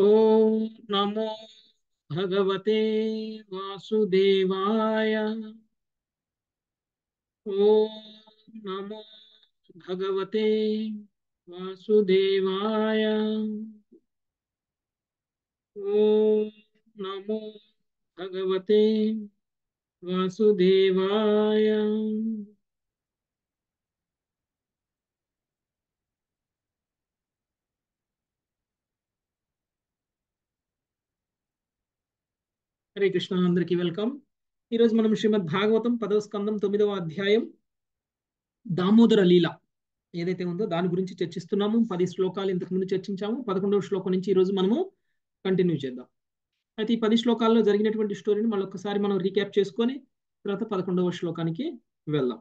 ఓం నమో భగవతే వాసుదేవాయ. ఓం నమో భగవతే వాసుదేవాయ. ఓం నమో భగవతే వాసుదేవాయ. హరే కృష్ణ, అందరికీ వెల్కమ్. ఈరోజు మనం శ్రీమద్ భాగవతం 10వ స్కందం 9వ అధ్యాయం దామోదర లీల ఏదైతే ఉందో దాని గురించి చర్చిస్తున్నాము. 10 శ్లోకాలు ఇంతకు ముందు చర్చించాము. 11వ శ్లోకం నుంచి ఈరోజు మనము కంటిన్యూ చేద్దాం. అయితే ఈ 10 శ్లోకాల్లో జరిగినటువంటి స్టోరీని మళ్ళీ ఒకసారి మనం రీక్యాప్ చేసుకొని తర్వాత 11వ శ్లోకానికి వెళ్దాం.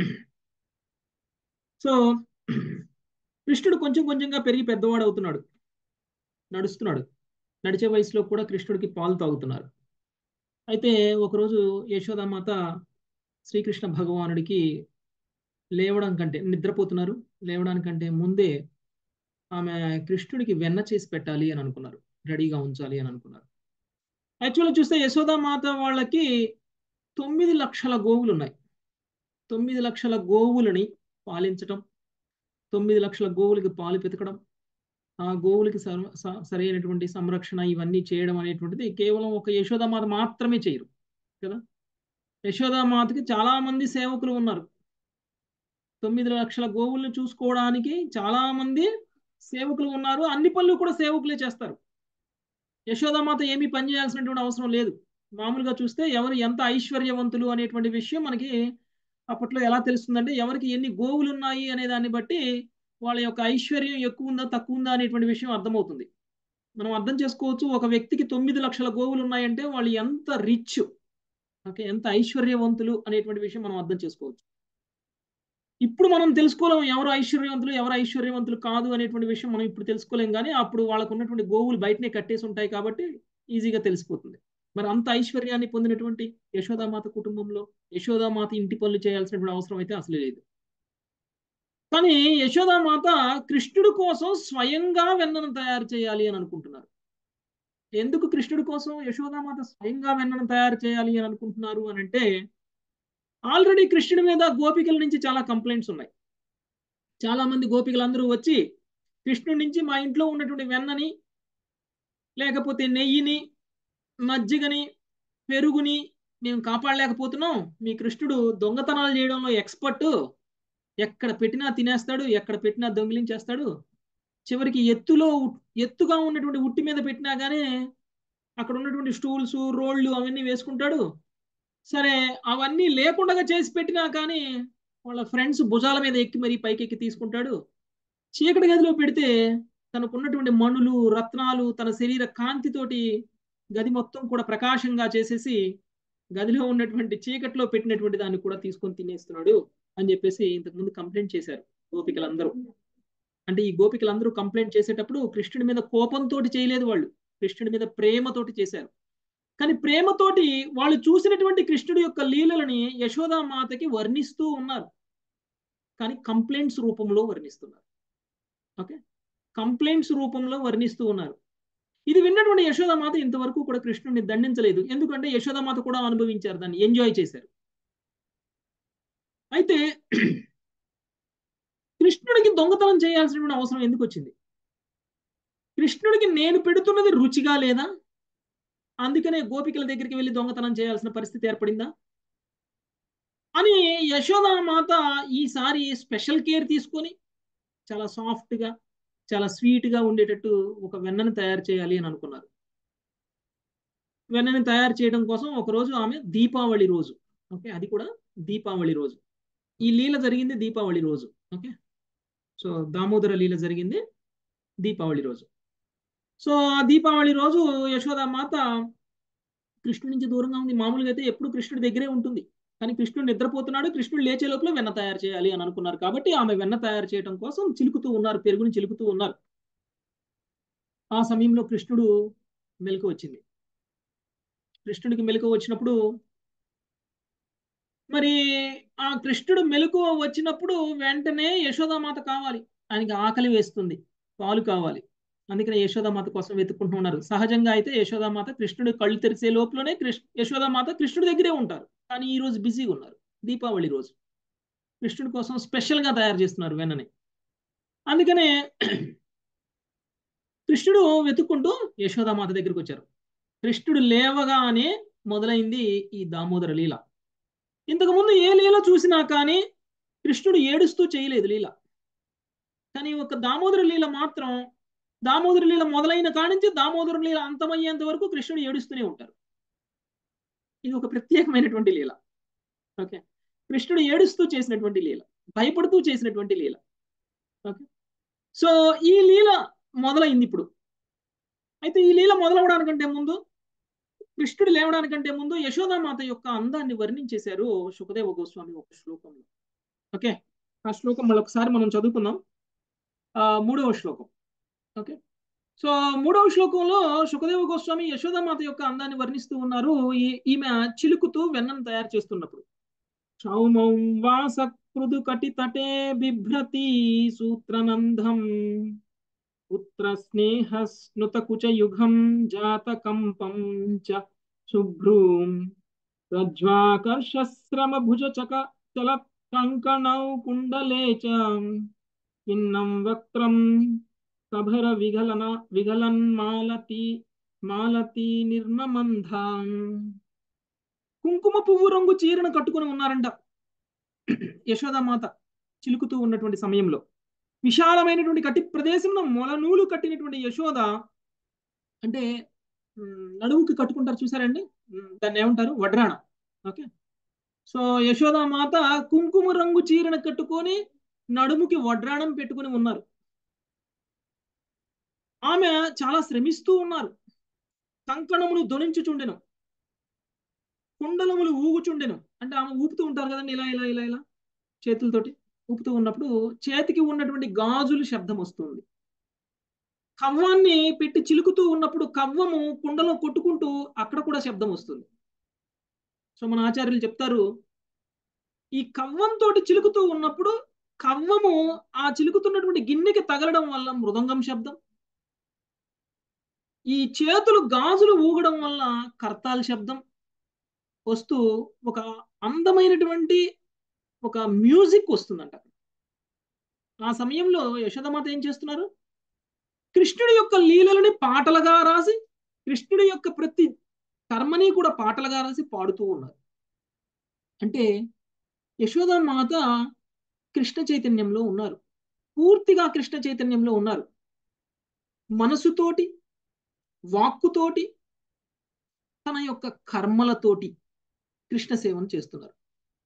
సో కృష్ణుడు కొంచెం కొంచెంగా పెరిగి పెద్దవాడు అవుతున్నాడు, నడుస్తున్నాడు. నడిచే వయసులో కూడా కృష్ణుడికి పాలు తాగుతున్నారు. అయితే ఒకరోజు యశోదామాత శ్రీకృష్ణ భగవానుడికి లేవడం కంటే, నిద్రపోతున్నారు, లేవడానికంటే ముందే ఆమె కృష్ణుడికి వెన్న చేసి పెట్టాలి అని అనుకున్నారు, రెడీగా ఉంచాలి అని అనుకున్నారు. యాక్చువల్గా చూస్తే యశోదామాత వాళ్ళకి 9 లక్షల గోవులు ఉన్నాయి. 9 లక్షల గోవులని పాలించటం, 9 లక్షల గోవులకి పాలు పితకడం, ఆ గోవులకి సరైనటువంటి సంరక్షణ ఇవన్నీ చేయడం అనేటువంటిది కేవలం ఒక యశోదామాత మాత్రమే చేయరు కదా. యశోదామాతకి చాలా మంది సేవకులు ఉన్నారు. 9 లక్షల గోవుల్ని చూసుకోవడానికి చాలా మంది సేవకులు ఉన్నారు. అన్ని పనులు కూడా సేవకులే చేస్తారు. యశోదామాత ఏమీ పని చేయాల్సినటువంటి అవసరం లేదు. మామూలుగా చూస్తే ఎవరు ఎంత ఐశ్వర్యవంతులు అనేటువంటి విషయం మనకి అప్పట్లో ఎలా తెలుస్తుందంటే, ఎవరికి ఎన్ని గోవులు ఉన్నాయి అనే దాన్ని బట్టి వాళ్ళ యొక్క ఐశ్వర్యం ఎక్కువ ఉందా తక్కువ ఉందా అనేటువంటి విషయం అర్థమవుతుంది. మనం అర్థం చేసుకోవచ్చు, ఒక వ్యక్తికి 9 లక్షల గోవులు ఉన్నాయంటే వాళ్ళు ఎంత రిచ్, ఓకే, ఎంత ఐశ్వర్యవంతులు అనేటువంటి విషయం మనం అర్థం చేసుకోవచ్చు. ఇప్పుడు మనం తెలుసుకోలేం ఎవరు ఐశ్వర్యవంతులు ఎవరు ఐశ్వర్యవంతులు కాదు అనేటువంటి విషయం మనం ఇప్పుడు తెలుసుకోలేం. కానీ అప్పుడు వాళ్ళకు ఉన్నటువంటి గోవులు బయటనే కట్టేసి ఉంటాయి కాబట్టి ఈజీగా తెలిసిపోతుంది. మరి అంత ఐశ్వర్యాన్ని పొందినటువంటి యశోదామాత కుటుంబంలో యశోదామాత ఇంటి పనులు చేయాల్సినటువంటి అవసరం అయితే అసలు లేదు. కానీ యశోదామాత కృష్ణుడి కోసం స్వయంగా వెన్నను తయారు చేయాలి అని అనుకుంటున్నారు. ఎందుకు కృష్ణుడి కోసం యశోదామాత స్వయంగా వెన్నను తయారు చేయాలి అని అనుకుంటున్నారు అని అంటే, ఆల్రెడీ కృష్ణుడి మీద గోపికల నుంచి చాలా కంప్లైంట్స్ ఉన్నాయి. చాలా మంది గోపికలందరూ వచ్చి కృష్ణుడి నుంచి మా ఇంట్లో ఉన్నటువంటి వెన్నని, లేకపోతే నెయ్యిని, మజ్జిగని, పెరుగుని మేము కాపాడలేకపోతున్నాం. మీ కృష్ణుడు దొంగతనాలు చేయడంలో ఎక్స్పర్ట్, ఎక్కడ పెట్టినా తినేస్తాడు, ఎక్కడ పెట్టినా దొంగిలించేస్తాడు. చివరికి ఎత్తుగా ఉన్నటువంటి ఉట్టి మీద పెట్టినా కానీ అక్కడ ఉన్నటువంటి స్టూల్స్ రోళ్ళు అవన్నీ వేసుకుంటాడు. సరే, అవన్నీ లేకుండా చేసి పెట్టినా కానీ వాళ్ళ ఫ్రెండ్స్ భుజాల మీద ఎక్కి మరీ పైకెక్కి తీసుకుంటాడు. చీకటి గదిలో పెడితే తనకున్నటువంటి మణులు రత్నాలు తన శరీర కాంతితోటి గది మొత్తం కూడా ప్రకాశంగా చేసేసి గదిలో ఉన్నటువంటి చీకట్లో పెట్టినటువంటి దాన్ని కూడా తీసుకొని తినేస్తున్నాడు అని చెప్పేసి ఇంతకుముందు కంప్లైంట్ చేశారు గోపికలందరూ. అంటే ఈ గోపికలందరూ కంప్లైంట్ చేసేటప్పుడు కృష్ణుడి మీద కోపంతో చేయలేదు, వాళ్ళు కృష్ణుడి మీద ప్రేమతోటి చేశారు. కానీ ప్రేమతోటి వాళ్ళు చూసినటువంటి కృష్ణుడి యొక్క లీలలని యశోదామాతకి వర్ణిస్తూ ఉన్నారు, కానీ కంప్లైంట్స్ రూపంలో వర్ణిస్తున్నారు. ఓకే, కంప్లైంట్స్ రూపంలో వర్ణిస్తూ ఉన్నారు. ఇది విన్నటువంటి యశోదామాత ఇంతవరకు కూడా కృష్ణుడిని దండించలేదు. ఎందుకంటే యశోదామాత కూడా అనుభవించారు, దాన్ని ఎంజాయ్ చేశారు. అయితే కృష్ణుడికి దొంగతనం చేయాల్సినటువంటి అవసరం ఎందుకు వచ్చింది? కృష్ణుడికి నేను పెడుతున్నది రుచిగా లేదా, అందుకనే గోపికల దగ్గరికి వెళ్ళి దొంగతనం చేయాల్సిన పరిస్థితి ఏర్పడిందా అని యశోదామాత ఈసారి స్పెషల్ కేర్ తీసుకొని చాలా సాఫ్ట్గా చాలా స్వీట్గా ఉండేటట్టు ఒక వెన్నను తయారు చేయాలి అని అనుకున్నారు. వెన్నని తయారు చేయడం కోసం ఒకరోజు ఆమె దీపావళి రోజు, ఓకే, అది కూడా దీపావళి రోజు, ఈ లీల జరిగింది దీపావళి రోజు. ఓకే, సో దామోదర లీల జరిగింది దీపావళి రోజు. సో ఆ దీపావళి రోజు యశోదామాత కృష్ణుడి నుంచి దూరంగా ఉంది. మామూలుగా అయితే ఎప్పుడు కృష్ణుడి దగ్గరే ఉంటుంది, కానీ కృష్ణుడు నిద్రపోతున్నాడు, కృష్ణుడు లేచే లోపల వెన్న తయారు చేయాలి అని అనుకున్నారు కాబట్టి ఆమె వెన్న తయారు చేయడం కోసం చిలుకుతూ ఉన్నారు, పెరుగుని చిలుకుతూ ఉన్నారు. ఆ సమయంలో కృష్ణుడు మెలకు వచ్చింది. కృష్ణుడికి మెలకు వచ్చినప్పుడు మరి ఆ కృష్ణుడు మెలకువ వచ్చినప్పుడు వెంటనే యశోదామాత కావాలి, ఆయనకి ఆకలి వేస్తుంది, పాలు కావాలి. అందుకనే యశోదామాత కోసం వెతుక్కుంటూ ఉన్నారు. సహజంగా అయితే యశోదామాత కృష్ణుడు కళ్ళు తెరిసే లోపలనే యశోదామాత కృష్ణుడి దగ్గరే ఉంటారు. కానీ ఈ రోజు బిజీగా ఉన్నారు. దీపావళి రోజు కృష్ణుడి కోసం స్పెషల్ గా తయారు చేస్తున్నారు వెన్నని. అందుకనే కృష్ణుడు వెతుక్కుంటూ యశోదామాత దగ్గరికి వచ్చారు. కృష్ణుడు లేవగానే మొదలైంది ఈ దామోదర లీల. ఇంతకు ముందు ఏ లీల చూసినా కానీ కృష్ణుడు ఏడుస్తూ చేయలేదు లీల. కానీ ఒక దామోదర లీల మాత్రం, దామోదర లీల మొదలైన కానించి దామోదర లీల అంతమయ్యేంత వరకు కృష్ణుడు ఏడుస్తూనే ఉంటారు. ఇది ఒక ప్రత్యేకమైనటువంటి లీల. ఓకే, కృష్ణుడు ఏడుస్తూ చేసినటువంటి లీల, భయపడుతూ చేసినటువంటి లీల. ఓకే, సో ఈ లీల మొదలైంది ఇప్పుడు. అయితే ఈ లీల మొదలవడానికంటే ముందు, కృష్ణుడు లేవడానికంటే ముందు యశోదామాత యొక్క అందాన్ని వర్ణించేశారు సుఖదేవ గోస్వామి ఒక శ్లోకంలో. ఓకే, ఆ శ్లోకం మళ్ళీ ఒకసారి మనం చదువుకుందాం. 3వ శ్లోకం. ఓకే, సో 3వ శ్లోకంలో సుఖదేవ గోస్వామి యశోదామాత యొక్క అందాన్ని వర్ణిస్తూ ఉన్నారు. ఈమె చిలుకుతూ వెన్నను తయారు చేస్తున్నప్పుడు. సౌమౌం వాసకృదు కటితటే బిభ్రతి సూత్రనందం పుత్ర స్నేహ స్నుత కుచయుగం జాతకంపం చ శుభ్రూం రజ్వాకర్షశ్రమ భుజ చక చల కంకణౌ కుండలే చ కిన్నం వక్త్రం కభర విగలన్ మాలతి నిర్మమంధాం. కుంకుమ పువ్వు రంగు చీరను కట్టుకుని ఉన్నారంట యశోదామాత చిలుకుతూ ఉన్నటువంటి సమయంలో. విశాలమైనటువంటి కట్టి ప్రదేశంలో మొలనూలు కట్టినటువంటి యశోద, అంటే నడుముకి కట్టుకుంటారు చూసారండి, దాన్ని ఏమంటారు, వడ్రాణ. ఓకే, సో యశోదామాత కుంకుమ రంగు చీరను కట్టుకొని నడుముకి వడ్రాణం పెట్టుకుని ఉన్నారు. ఆమె చాలా శ్రమిస్తూ ఉన్నారు. కంకణములు ధ్వనించుచుండెను, కుండలములు ఊగుచుండెను. అంటే ఆమె ఊపుతూ ఉంటారు కదండి, ఇలా ఇలా ఇలా ఇలా చేతులతోటి ఊపుతూ ఉన్నప్పుడు చేతికి ఉన్నటువంటి గాజులు శబ్దం వస్తుంది. కవ్వాన్ని పెట్టి చిలుకుతూ ఉన్నప్పుడు కవ్వము కుండలో కొట్టుకుంటూ అక్కడ కూడా శబ్దం వస్తుంది. సో మన ఆచార్యులు చెప్తారు, ఈ కవ్వంతో చిలుకుతూ ఉన్నప్పుడు కవ్వము ఆ చిలుకుతున్నటువంటి గిన్నెకి తగలడం వల్ల మృదంగం శబ్దం, ఈ చేతులు గాజులు ఊగడం వల్ల కర్తాల్ శబ్దం వస్తూ ఒక అందమైనటువంటి ఒక మ్యూజిక్ వస్తుందంట. ఆ సమయంలో యశోదమాత ఏం చేస్తున్నారు, కృష్ణుడి యొక్క లీలలని పాటలుగా రాసి, కృష్ణుడి యొక్క ప్రతి కర్మని కూడా పాటలుగా రాసి పాడుతూ ఉన్నారు. అంటే యశోదామాత కృష్ణ చైతన్యంలో ఉన్నారు, పూర్తిగా కృష్ణ చైతన్యంలో ఉన్నారు. మనసుతోటి, వాక్కుతోటి, తన యొక్క కర్మలతోటి కృష్ణ సేవను చేస్తున్నారు.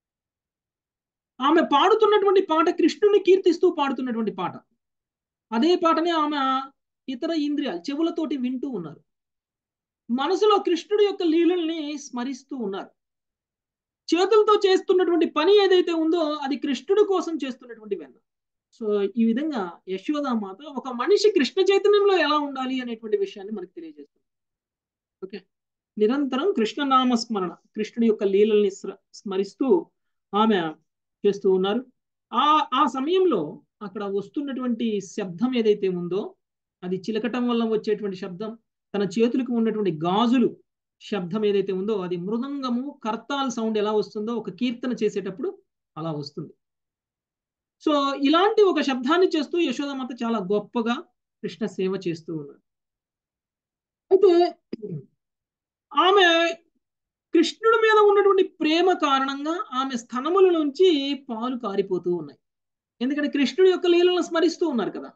ఆమె పాడుతున్నటువంటి పాట కృష్ణుని కీర్తిస్తూ పాడుతున్నటువంటి పాట. అదే పాటనే ఆమె ఇతర ఇంద్రియాలు చెవులతోటి వింటూ ఉన్నారు. మనసులో కృష్ణుడి యొక్క లీలల్ని స్మరిస్తూ ఉన్నారు. చేతులతో చేస్తున్నటువంటి పని ఏదైతే ఉందో అది కృష్ణుడి కోసం చేస్తున్నటువంటి వెన్న. సో ఈ విధంగా యశోదామాత ఒక మనిషి కృష్ణ చైతన్యంలో ఎలా ఉండాలి అనేటువంటి విషయాన్ని మనకు తెలియజేస్తుంది. ఓకే, నిరంతరం కృష్ణనామ స్మరణ, కృష్ణుడి యొక్క లీలల్ని స్మరిస్తూ ఆమె చేస్తూ ఉన్నారు. ఆ సమయంలో అక్కడ వస్తున్నటువంటి శబ్దం ఏదైతే ఉందో అది చిలకటం వల్ల వచ్చేటువంటి శబ్దం, తన చేతులకు ఉన్నటువంటి గాజులు శబ్దం ఏదైతే ఉందో అది మృదంగము కర్తాల్ సౌండ్ ఎలా వస్తుందో ఒక కీర్తన చేసేటప్పుడు అలా వస్తుంది. సో ఇలాంటి ఒక శబ్దాన్ని చేస్తూ యశోదామాత చాలా గొప్పగా కృష్ణ సేవ చేస్తూ ఉన్నారు. అయితే ఆమె కృష్ణుడి మీద ఉన్నటువంటి ప్రేమ కారణంగా ఆమె స్తనముల నుంచి పాలు కారిపోతూ ఉన్నాయి. ఎందుకంటే కృష్ణుడి యొక్క లీలను స్మరిస్తూ ఉన్నారు కదా.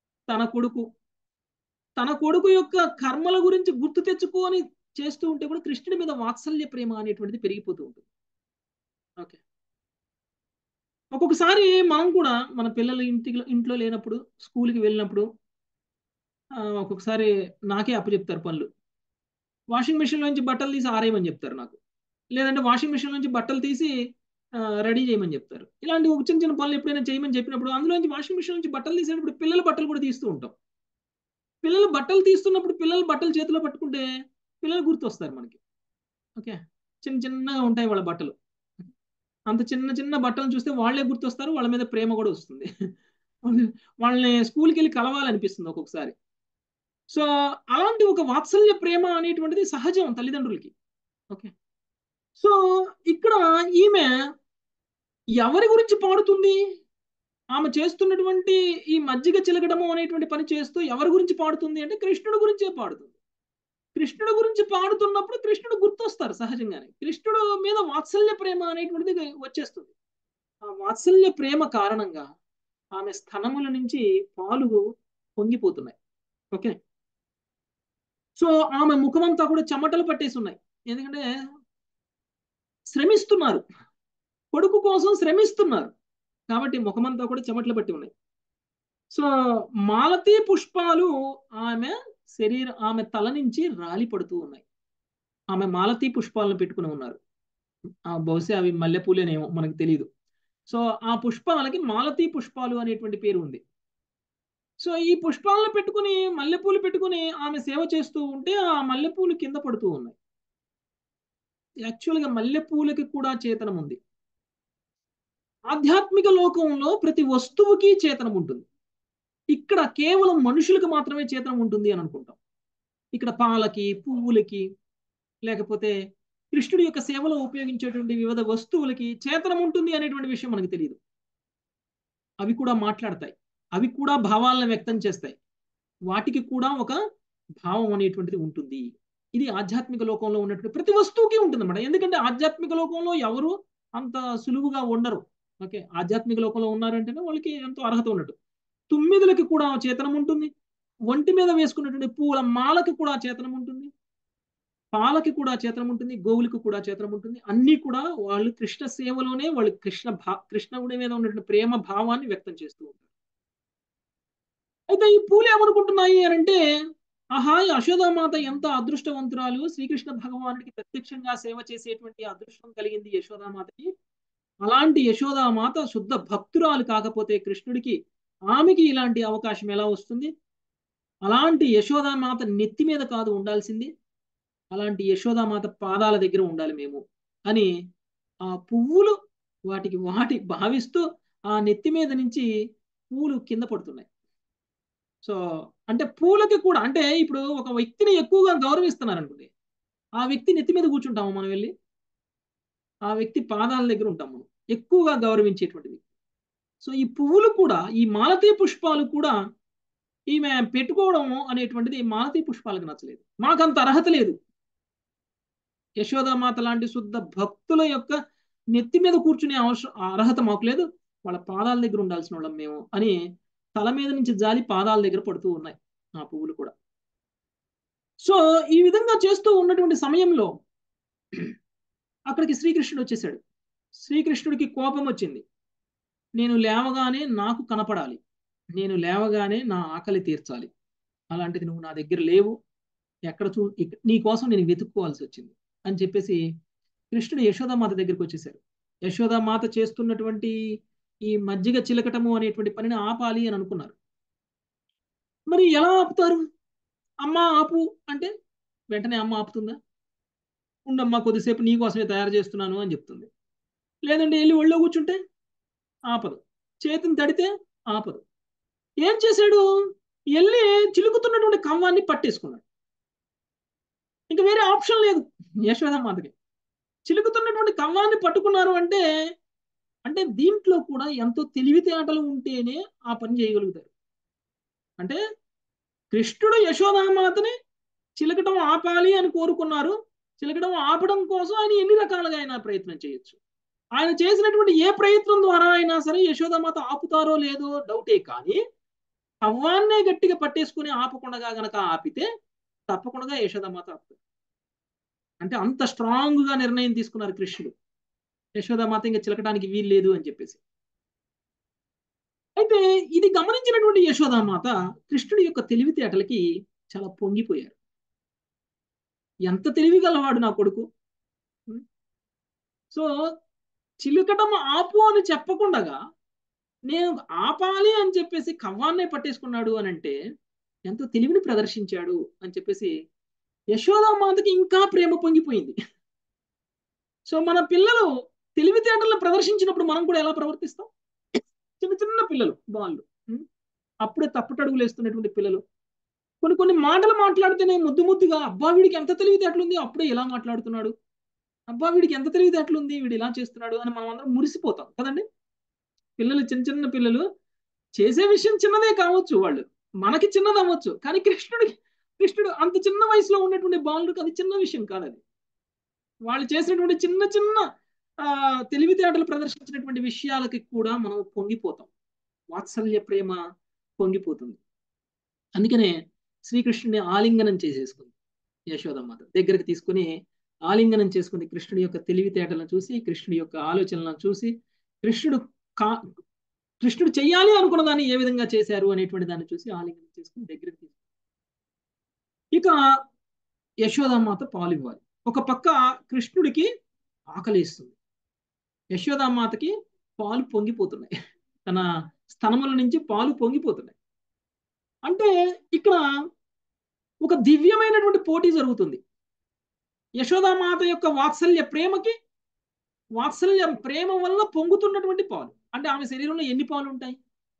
తన కొడుకు యొక్క కర్మల గురించి గుర్తు తెచ్చుకొని చేస్తూ ఉంటే కూడా కృష్ణుడి మీద వాత్సల్య ప్రేమ అనేటువంటిది పెరిగిపోతూ ఉంటుంది. ఓకే, ఒక్కొక్కసారి మనం కూడా మన పిల్లలు ఇంట్లో లేనప్పుడు, స్కూల్కి వెళ్ళినప్పుడు ఒక్కొక్కసారి నాకే అప్పచెప్తారు పనులు. వాషింగ్ మిషన్ నుంచి బట్టలు తీసి ఆరేయమని చెప్తారు నాకు, లేదంటే వాషింగ్ మిషన్ నుంచి బట్టలు తీసి రెడీ చేయమని చెప్తారు. ఇలాంటి ఒక చిన్న చిన్న పనులు ఎప్పుడైనా చేయమని చెప్పినప్పుడు అందులోంచి వాషింగ్ మిషన్ నుంచి బట్టలు తీసేటప్పుడు పిల్లల బట్టలు కూడా తీస్తూ ఉంటాం. పిల్లలు బట్టలు తీస్తున్నప్పుడు పిల్లలు బట్టలు చేతిలో పట్టుకుంటే పిల్లలు గుర్తొస్తారు మనకి. ఓకే, చిన్న చిన్నగా ఉంటాయి వాళ్ళ బట్టలు. అంత చిన్న చిన్న బట్టలు చూస్తే వాళ్ళే గుర్తొస్తారు, వాళ్ళ మీద ప్రేమ కూడా వస్తుంది. వాళ్ళని స్కూల్కి వెళ్ళి కలవాలనిపిస్తుంది ఒక్కొక్కసారి. సో అలాంటి ఒక వాత్సల్య ప్రేమ అనేటువంటిది సహజం తల్లిదండ్రులకి. ఓకే. సో ఇక్కడ ఈమె ఎవరి గురించి పాడుతుంది? ఆమె చేస్తున్నటువంటి ఈ మజ్జిగ చిలకడము అనేటువంటి పని చేస్తూ ఎవరి గురించి పాడుతుంది అంటే కృష్ణుడి గురించే పాడుతుంది. కృష్ణుడి గురించి పాడుతున్నప్పుడు కృష్ణుడు గుర్తొస్తారు సహజంగానే. కృష్ణుడు మీద వాత్సల్య ప్రేమ అనేటువంటిది వచ్చేస్తుంది. ఆ వాత్సల్య ప్రేమ కారణంగా ఆమె స్తనముల నుంచి పాలు పొంగిపోతున్నాయి. ఓకే. సో ఆమె ముఖమంతా కూడా చెమటలు పట్టేసి ఉన్నాయి. ఎందుకంటే శ్రమిస్తున్నారు, కొడుకు కోసం శ్రమిస్తున్నారు కాబట్టి ముఖమంతా కూడా చెమటలు పట్టి ఉన్నాయి. సో మాలతీ పుష్పాలు ఆమె ఆమె తల నుంచి రాలి పడుతూ ఉన్నాయి. ఆమె మాలతీ పుష్పాలను పెట్టుకుని ఉన్నారు. బహుశా అవి మల్లెపూలేనేమో మనకు తెలియదు. సో ఆ పుష్పాలకి మాలతీ పుష్పాలు అనేటువంటి పేరు ఉంది. సో ఈ పుష్పాలను పెట్టుకుని మల్లెపూలు పెట్టుకుని ఆమె సేవ చేస్తూ ఉంటే ఆ మల్లెపూలు కింద పడుతూ ఉన్నాయి. యాక్చువల్గా మల్లెపూలకి కూడా చేతనం ఉంది. ఆధ్యాత్మిక లోకంలో ప్రతి వస్తువుకి చేతనం ఉంటుంది. ఇక్కడ కేవలం మనుషులకు మాత్రమే చేతనం ఉంటుంది అని అనుకుంటాం. ఇక్కడ పాలకి, పువ్వులకి, లేకపోతే కృష్ణుడి యొక్క సేవలో ఉపయోగించేటువంటి వివిధ వస్తువులకి చేతనం ఉంటుంది అనేటువంటి విషయం మనకు తెలియదు. అవి కూడా మాట్లాడతాయి, అవి కూడా భావాలను వ్యక్తం చేస్తాయి, వాటికి కూడా ఒక భావం అనేటువంటిది ఉంటుంది. ఇది ఆధ్యాత్మిక లోకంలో ఉన్నటువంటి ప్రతి వస్తువుకి ఉంటుంది అన్నమాట. ఎందుకంటే ఆధ్యాత్మిక లోకంలో ఎవరు అంత సులువుగా ఉండరు. ఓకే. ఆధ్యాత్మిక లోకంలో ఉన్నారంటేనే వాళ్ళకి ఎంతో అర్హత ఉన్నట్టు. తుమ్మిదులకి కూడా చేతనం ఉంటుంది, ఒంటి మీద వేసుకున్నటువంటి పూల మాలకి కూడా చేతనం ఉంటుంది, పాలకి కూడా చేతనం ఉంటుంది, గోవులకు కూడా చేతనం ఉంటుంది. అన్ని కూడా వాళ్ళు కృష్ణ సేవలోనే వాళ్ళు కృష్ణుడి మీద ఉన్నటువంటి ప్రేమ భావాన్ని వ్యక్తం చేస్తూ ఉంటారు. అయితే ఈ పూలు ఏమనుకుంటున్నాయి అని అంటే, ఆహా యశోదామాత ఎంత అదృష్టవంతురాలు, శ్రీకృష్ణ భగవానుడికి ప్రత్యక్షంగా సేవ చేసేటువంటి అదృష్టం కలిగింది యశోదామాతకి. అలాంటి యశోదామాత శుద్ధ భక్తురాలు కాకపోతే కృష్ణుడికి ఆమెకి ఇలాంటి అవకాశం ఎలా వస్తుంది? అలాంటి యశోదామాత నెత్తి మీద కాదు ఉండాల్సింది, అలాంటి యశోదామాత పాదాల దగ్గర ఉండాలి మేము అని ఆ పువ్వులు వాటి భావిస్తూ ఆ నెత్తి మీద నుంచి పూలు కింద పడుతున్నాయి. సో అంటే పూలకి కూడా అంటే ఇప్పుడు ఒక వ్యక్తిని ఎక్కువగా గౌరవిస్తున్నారు అనుకోండి, ఆ వ్యక్తి నెత్తి మీద కూర్చుంటాము మనం వెళ్ళి, ఆ వ్యక్తి పాదాల దగ్గర ఉంటాం మనం ఎక్కువగా గౌరవించేటువంటిది. సో ఈ పువ్వులు కూడా, ఈ మాలతీ పుష్పాలు కూడా ఈమె పెట్టుకోవడం అనేటువంటిది మాలతీ పుష్పాలకు నచ్చలేదు. మాకంత అర్హత లేదు, యశోదామాత లాంటి శుద్ధ భక్తుల యొక్క నెత్తి మీద కూర్చునే అర్హత మాకు లేదు, వాళ్ళ పాదాల దగ్గర ఉండాల్సిన వాళ్ళం మేము అని తల మీద నుంచి జాలి పాదాల దగ్గర పడుతూ ఉన్నాయి ఆ పువ్వులు కూడా. సో ఈ విధంగా చేస్తూ ఉన్నటువంటి సమయంలో అక్కడికి శ్రీకృష్ణుడు వచ్చేసాడు. శ్రీకృష్ణుడికి కోపం వచ్చింది. నేను లేవగానే నాకు కనపడాలి, నేను లేవగానే నా ఆకలి తీర్చాలి, అలాంటిది నువ్వు నా దగ్గర లేవు, ఎక్కడ నీ కోసం నేను వెతుక్కోవాల్సి వచ్చింది అని చెప్పేసి కృష్ణుడు యశోదామాత దగ్గరికి వచ్చేసాడు. యశోదామాత చేస్తున్నటువంటి ఈ మజ్జిగ చిలకటము అనేటువంటి పనిని ఆపాలి అని అనుకున్నారు. మరి ఎలా ఆపుతారు? అమ్మ ఆపు అంటే వెంటనే అమ్మ ఆపుతుందా? ఉండమ్మా కొద్దిసేపు నీ కోసమే తయారు చేస్తున్నాను అని చెప్తుంది. లేదంటే వెళ్ళి ఒళ్ళో కూర్చుంటే ఆపదు, చేతిని తడితే ఆపదు. ఏం చేశాడు? వెళ్ళి చిలుకుతున్నటువంటి కవ్వాన్ని పట్టేసుకున్నాడు. ఇంకా వేరే ఆప్షన్ లేదు యశోదామాతకి. చిలుకుతున్నటువంటి కవ్వాన్ని పట్టుకున్నారు అంటే అంటే దీంట్లో కూడా ఎంతో తెలివితేటలు ఉంటేనే ఆ పని చేయగలుగుతారు. అంటే కృష్ణుడు యశోదామాతని చిలకటం ఆపాలి అని కోరుకున్నారు. చిలకటం ఆపడం కోసం ఆయన ఎన్ని రకాలుగా ఆయన ప్రయత్నం చేయొచ్చు. ఆయన చేసినటువంటి ఏ ప్రయత్నం ద్వారా అయినా సరే యశోదామాత ఆపుతారో లేదో డౌటే, కానీ కవ్వాన్నే గట్టిగా పట్టేసుకుని ఆపకుండా గనక ఆపితే తప్పకుండా యశోదామాత ఆపుతారు. అంటే అంత స్ట్రాంగ్ గా నిర్ణయం తీసుకున్నారు కృష్ణుడు, యశోదామాత ఇంకా చిలకడానికి వీలు లేదు అని చెప్పేసి. అయితే ఇది గమనించినటువంటి యశోదామాత కృష్ణుడి యొక్క తెలివితేటలకి చాలా పొంగిపోయారు. ఎంత తెలివి గలవాడు నా కొడుకు. సో చిలుకటం ఆపు అని చెప్పకుండా నేను ఆపాలి అని చెప్పేసి కవ్వాన్నే పట్టేసుకున్నాడు అని అంటే ఎంతో తెలివిని ప్రదర్శించాడు అని చెప్పేసి యశోదామాతకి ఇంకా ప్రేమ పొంగిపోయింది. సో మన పిల్లలు తెలివితేటలను ప్రదర్శించినప్పుడు మనం కూడా ఎలా ప్రవర్తిస్తాం? చిన్న చిన్న పిల్లలు, వాళ్ళు అప్పుడే తప్పుటడుగులు వేస్తున్నటువంటి పిల్లలు కొన్ని కొన్ని మాటలు మాట్లాడితేనే ముద్దు ముద్దుగా, అబ్బా వీడికి ఎంత తెలివితేటలుంది, అప్పుడే ఇలా మాట్లాడుతున్నాడు, అబ్బా వీడికి ఎంత తెలివితేటలుంది, వీడు ఇలా చేస్తున్నాడు అని మనం అందరం మురిసిపోతాం కదండి. పిల్లలు, చిన్న చిన్న పిల్లలు చేసే విషయం చిన్నదే కావచ్చు, వాళ్ళు మనకి చిన్నది అవ్వచ్చు, కానీ కృష్ణుడు అంత చిన్న వయసులో ఉన్నటువంటి బాలుడికి అది చిన్న విషయం కాదు. అది వాళ్ళు చేసినటువంటి చిన్న చిన్న తెలివితేటలు ప్రదర్శించినటువంటి విషయాలకి కూడా మనం పొంగిపోతాం. వాత్సల్య ప్రేమ పొంగిపోతుంది. అందుకనే శ్రీకృష్ణుని ఆలింగనం చేసేసుకుంది యశోదమ్మాత. దగ్గరికి తీసుకుని ఆలింగనం చేసుకుంది. కృష్ణుడి యొక్క తెలివితేటలను చూసి, కృష్ణుడి యొక్క ఆలోచనలను చూసి, కృష్ణుడు కా కృష్ణుడు చెయ్యాలి అనుకున్న దాన్ని ఏ విధంగా చేశారు అనేటువంటి దాన్ని చూసి ఆలింగనం చేసుకుని దగ్గరికి తీసుకుంది. ఇక యశోదామాత పాలు ఇవ్వాలి. ఒక పక్క కృష్ణుడికి ఆకలిస్తుంది. యశోదామాతకి పాలు పొంగిపోతున్నాయి, తన స్తనముల నుంచి పాలు పొంగిపోతున్నాయి. అంటే ఇక్కడ ఒక దివ్యమైనటువంటి పోటీ జరుగుతుంది. యశోదామాత యొక్క వాత్సల్య ప్రేమ వల్ల పొంగుతున్నటువంటి పాలు. అంటే ఆమె శరీరంలో ఎన్ని పాలు ఉంటాయి?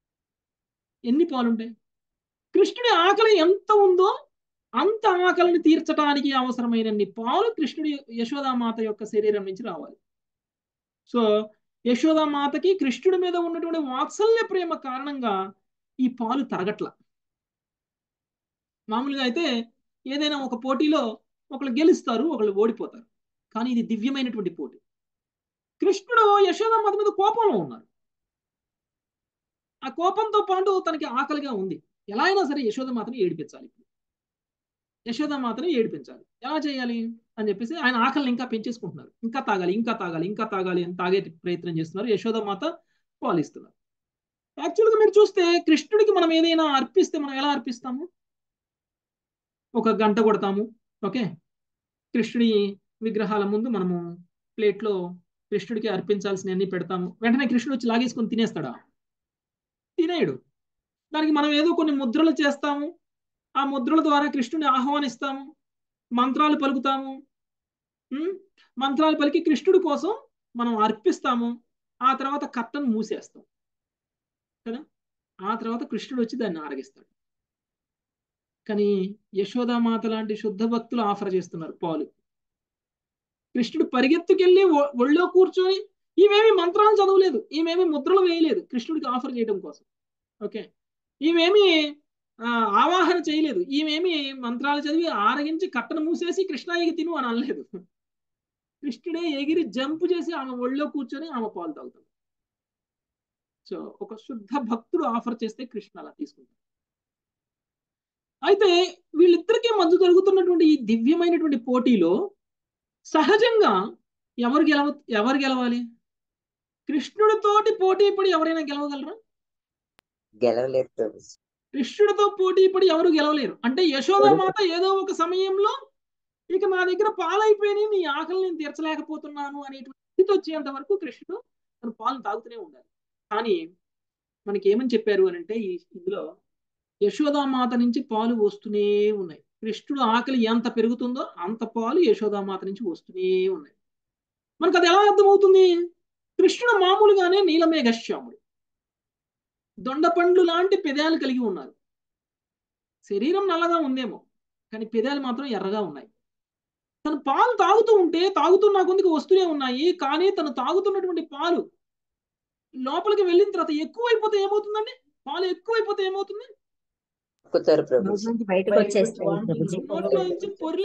కృష్ణుడి ఆకలి ఎంత ఉందో అంత ఆకలిని తీర్చడానికి అవసరమైనన్ని పాలు కృష్ణుడి యశోదామాత యొక్క శరీరం నుంచి రావాలి. సో యశోదామాతకి కృష్ణుడి మీద ఉన్నటువంటి వాత్సల్య ప్రేమ కారణంగా ఈ పాలు తరగట్ల. మామూలుగా అయితే ఏదైనా ఒక పోటీలో ఒకళ్ళు గెలుస్తారు, ఒకళ్ళు ఓడిపోతారు. కానీ ఇది దివ్యమైనటువంటి పోటీ. కృష్ణుడు యశోదామాత మీద కోపంలో ఉన్నారు. ఆ కోపంతో పాటు తనకి ఆకలిగా ఉంది. ఎలా అయినా సరే యశోదామాతని ఏడిపించాలి. ఎలా చేయాలి అని చెప్పేసి ఆయన ఆకలిని ఇంకా పెంచేసుకుంటున్నారు. ఇంకా తాగాలి అని తాగే ప్రయత్నం చేస్తున్నారు. యశోదామాత పాలిస్తున్నారు. యాక్చువల్గా మీరు చూస్తే కృష్ణుడికి మనం ఏదైనా అర్పిస్తే మనం ఎలా అర్పిస్తాము? ఒక గంట కొడతాము, ఓకే, కృష్ణుడి విగ్రహాల ముందు మనము ప్లేట్లో కృష్ణుడికి అర్పించాల్సినవన్నీ పెడతాము. వెంటనే కృష్ణుడు వచ్చి లాగేసుకొని తినేస్తాడా? తినేయడు. దానికి మనం ఏదో కొన్ని ముద్రలు చేస్తాము. ఆ ముద్రల ద్వారా కృష్ణుని ఆహ్వానిస్తాము, మంత్రాలు పలుకుతాము. మంత్రాలు పలికి కృష్ణుడి కోసం మనం అర్పిస్తాము. ఆ తర్వాత కట్టను మూసేస్తాం కదా. ఆ తర్వాత కృష్ణుడు వచ్చి దాన్ని ఆరగిస్తాడు. కానీ యశోదామాత లాంటి శుద్ధ భక్తులు ఆఫర్ చేస్తున్నారు పాలు. కృష్ణుడు పరిగెత్తుకెళ్ళి ఒళ్ళో కూర్చొని, ఈమెమి మంత్రాలు చదవలేదు, ఈమెమి ముద్రలు వేయలేదు కృష్ణుడికి ఆఫర్ చేయడం కోసం, ఓకే, ఈమెమి ఆవాహన చేయలేదు, ఈమెమి మంత్రాలు చదివి ఆరగించి కట్టను మూసేసి కృష్ణాయికి తిను అని అనలేదు. కృష్ణుడే ఎగిరి జంపు చేసి ఆమె ఒళ్ళో కూర్చొని ఆమె పాలు తాగుతాడు. సో ఒక శుద్ధ భక్తుడు ఆఫర్ చేస్తే కృష్ణ అలా తీసుకుంటాడు. అయితే వీళ్ళిద్దరికీ మధ్య జరుగుతున్నటువంటి ఈ దివ్యమైనటువంటి పోటీలో సహజంగా ఎవరు గెలవాలి? కృష్ణుడితోటి పోటీ పడి ఎవరైనా గెలవగలరా? గెలవలేరు. కృష్ణుడితో పోటీ పడి ఎవరు గెలవలేరు. అంటే యశోదామాత ఏదో ఒక సమయంలో ఇక నా దగ్గర పాలైపోయినాయి, నీ ఆకలి నేను తీర్చలేకపోతున్నాను అనేటువంటి స్థితి వచ్చేంత వరకు కృష్ణుడు తన పాలు తాగుతూనే ఉండాలి. కానీ మనకి ఏమని చెప్పారు అని అంటే ఇందులో యశోదామాత నుంచి పాలు వస్తూనే ఉన్నాయి. కృష్ణుడు ఆకలి ఎంత పెరుగుతుందో అంత పాలు యశోదామాత నుంచి వస్తూనే ఉన్నాయి. మనకు అది ఎలా అర్థమవుతుంది? కృష్ణుడు మామూలుగానే నీలమేఘశ్యాముడు, దొండపండ్లు లాంటి పెదాలు కలిగి ఉన్నారు. శరీరం నల్లగా ఉందేమో, కానీ పెదాలు మాత్రం ఎర్రగా ఉన్నాయి. తను పాలు తాగుతూ ఉంటే తాగుతున్న కొద్దిగా వస్తూనే ఉన్నాయి. కానీ తను తాగుతున్నటువంటి పాలు లోపలికి వెళ్ళిన తర్వాత ఎక్కువైపోతే ఏమవుతుందండి? పాలు ఎక్కువైపోతే ఏమవుతుంది? నోట్లో నుంచి పొర్లి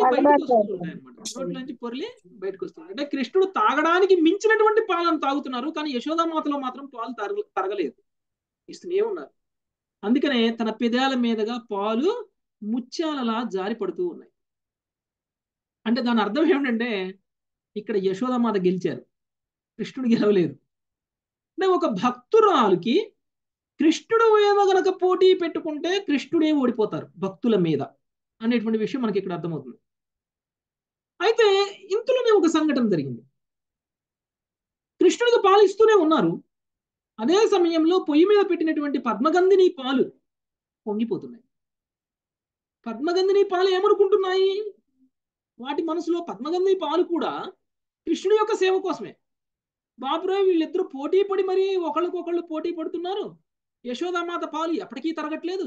బయటకు వస్తుంది. అంటే కృష్ణుడు తాగడానికి మించినటువంటి పాలను తాగుతున్నారు, కానీ యశోదామాతలో మాత్రం పాలు తరగలేదు, ఇస్తూనే ఉన్నారు. అందుకనే తన పెదాల మీదుగా పాలు ముత్యాలలా జారి పడుతూ ఉన్నాయి. అంటే దాని అర్థం ఏమిటంటే ఇక్కడ యశోదామాత గెలిచారు, కృష్ణుడు గెలవలేదు. అంటే ఒక భక్తురాలుకి కృష్ణుడు మీద గనక పోటీ పెట్టుకుంటే కృష్ణుడే ఓడిపోతారు భక్తుల మీద అనేటువంటి విషయం మనకి ఇక్కడ అర్థమవుతుంది. అయితే ఇంతలోనే ఒక సంఘటన జరిగింది. కృష్ణుడికి పాలు ఇస్తూనే ఉన్నారు. అదే సమయంలో పొయ్యి మీద పెట్టినటువంటి పద్మగంధిని పాలు పొంగిపోతున్నాయి. పద్మగంధిని పాలు ఏమనుకుంటున్నాయి? వాటి మనసులో పద్మగంధిని పాలు కూడా కృష్ణుడి యొక్క సేవ కోసమే. బాబురాయ్ వీళ్ళిద్దరూ పోటీ పడి మరి ఒకళ్ళకొకళ్ళు పోటీ పడుతున్నారు. యశోదామాత పాలు ఎప్పటికీ తరగట్లేదు,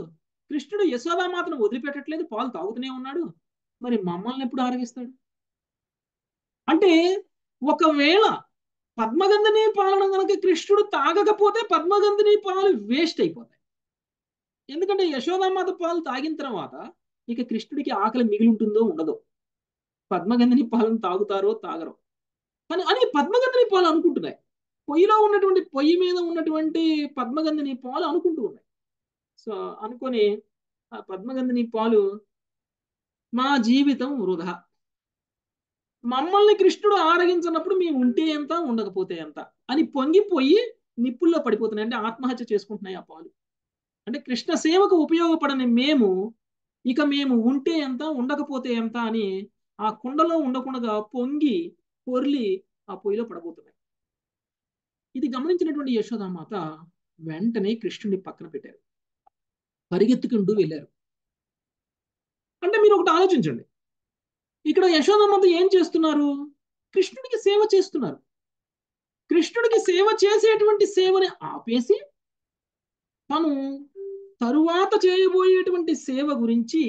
కృష్ణుడు యశోదామాతను వదిలిపెట్టట్లేదు, పాలు తాగుతూనే ఉన్నాడు. మరి మమ్మల్ని ఎప్పుడు ఆరగిస్తాడు? అంటే ఒకవేళ పద్మగంధిని పాలన కనుక కృష్ణుడు తాగకపోతే పద్మగంధిని పాలు వేస్ట్ అయిపోతాయి. ఎందుకంటే యశోదామాత పాలు తాగిన తర్వాత ఇక కృష్ణుడికి ఆకలి మిగిలి ఉంటుందో ఉండదో, పద్మగంధిని పాలను తాగుతారో తాగరో అని పద్మగంధిని పాలు అనుకుంటున్నాయి. పొయ్యి మీద ఉన్నటువంటి పద్మగంధిని పాలు అనుకుంటూ ఉన్నాయి. సో అనుకొని ఆ పద్మగంధిని పాలు, మా జీవితం వృధా, మమ్మల్ని కృష్ణుడు ఆరగించినప్పుడు మేము ఉంటే ఎంత ఉండకపోతే ఎంత అని పొంగిపోయి నిప్పుల్లో పడిపోతున్నాయి. అంటే ఆత్మహత్య చేసుకుంటున్నాయి ఆ పాలు. అంటే కృష్ణ సేవకు ఉపయోగపడని మేము ఇక మేము ఉంటే ఎంత ఉండకపోతే ఎంత అని ఆ కుండలో ఉండకుండా పొంగి పొర్లి ఆ పొయ్యిలో పడబోతున్నాయి. ఇది గమనించినటువంటి యశోదామాత వెంటనే కృష్ణుడిని పక్కన పెట్టారు, పరిగెత్తుకుంటూ వెళ్ళారు. అంటే మీరు ఒకటి ఆలోచించండి, ఇక్కడ యశోదామాత ఏం చేస్తున్నారు? కృష్ణుడికి సేవ చేస్తున్నారు. కృష్ణుడికి సేవ చేసేటువంటి సేవని ఆపేసి తను తరువాత చేయబోయేటువంటి సేవ గురించి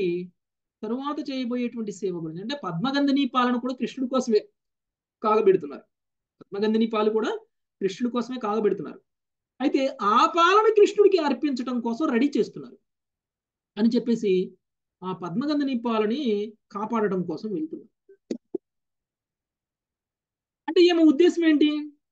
అంటే పద్మగంధిని పాలన కూడా కృష్ణుడి కోసమే కాగబెడుతున్నారు. పద్మగంధిని పాలు కూడా కృష్ణుడి కోసమే కాగబెడుతున్నారు. అయితే ఆ పాలన కృష్ణుడికి అర్పించడం కోసం రెడీ చేస్తున్నారు అని చెప్పేసి ఆ పద్మగంధిని పాలని కాపాడడం కోసం వెళ్తున్నారు. అంటే ఏమో ఉద్దేశం ఏంటి?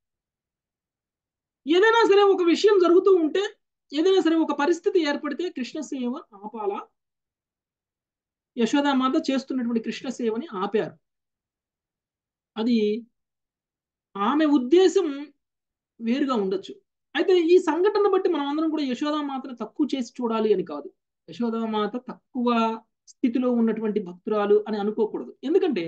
ఏదైనా సరే ఒక విషయం జరుగుతూ ఉంటే, ఏదైనా సరే ఒక పరిస్థితి ఏర్పడితే కృష్ణ సేవ ఆపాలా, యశోదామాత చేస్తున్నటువంటి కృష్ణ సేవని ఆపారు. అది ఆమె ఉద్దేశం వేరుగా ఉండొచ్చు. అయితే ఈ సంఘటన బట్టి మనం అందరం కూడా యశోదామాతను తక్కువ చేసి చూడాలి అని కాదు. యశోదామాత తక్కువ స్థితిలో ఉన్నటువంటి భక్తురాలు అని అనుకోకూడదు. ఎందుకంటే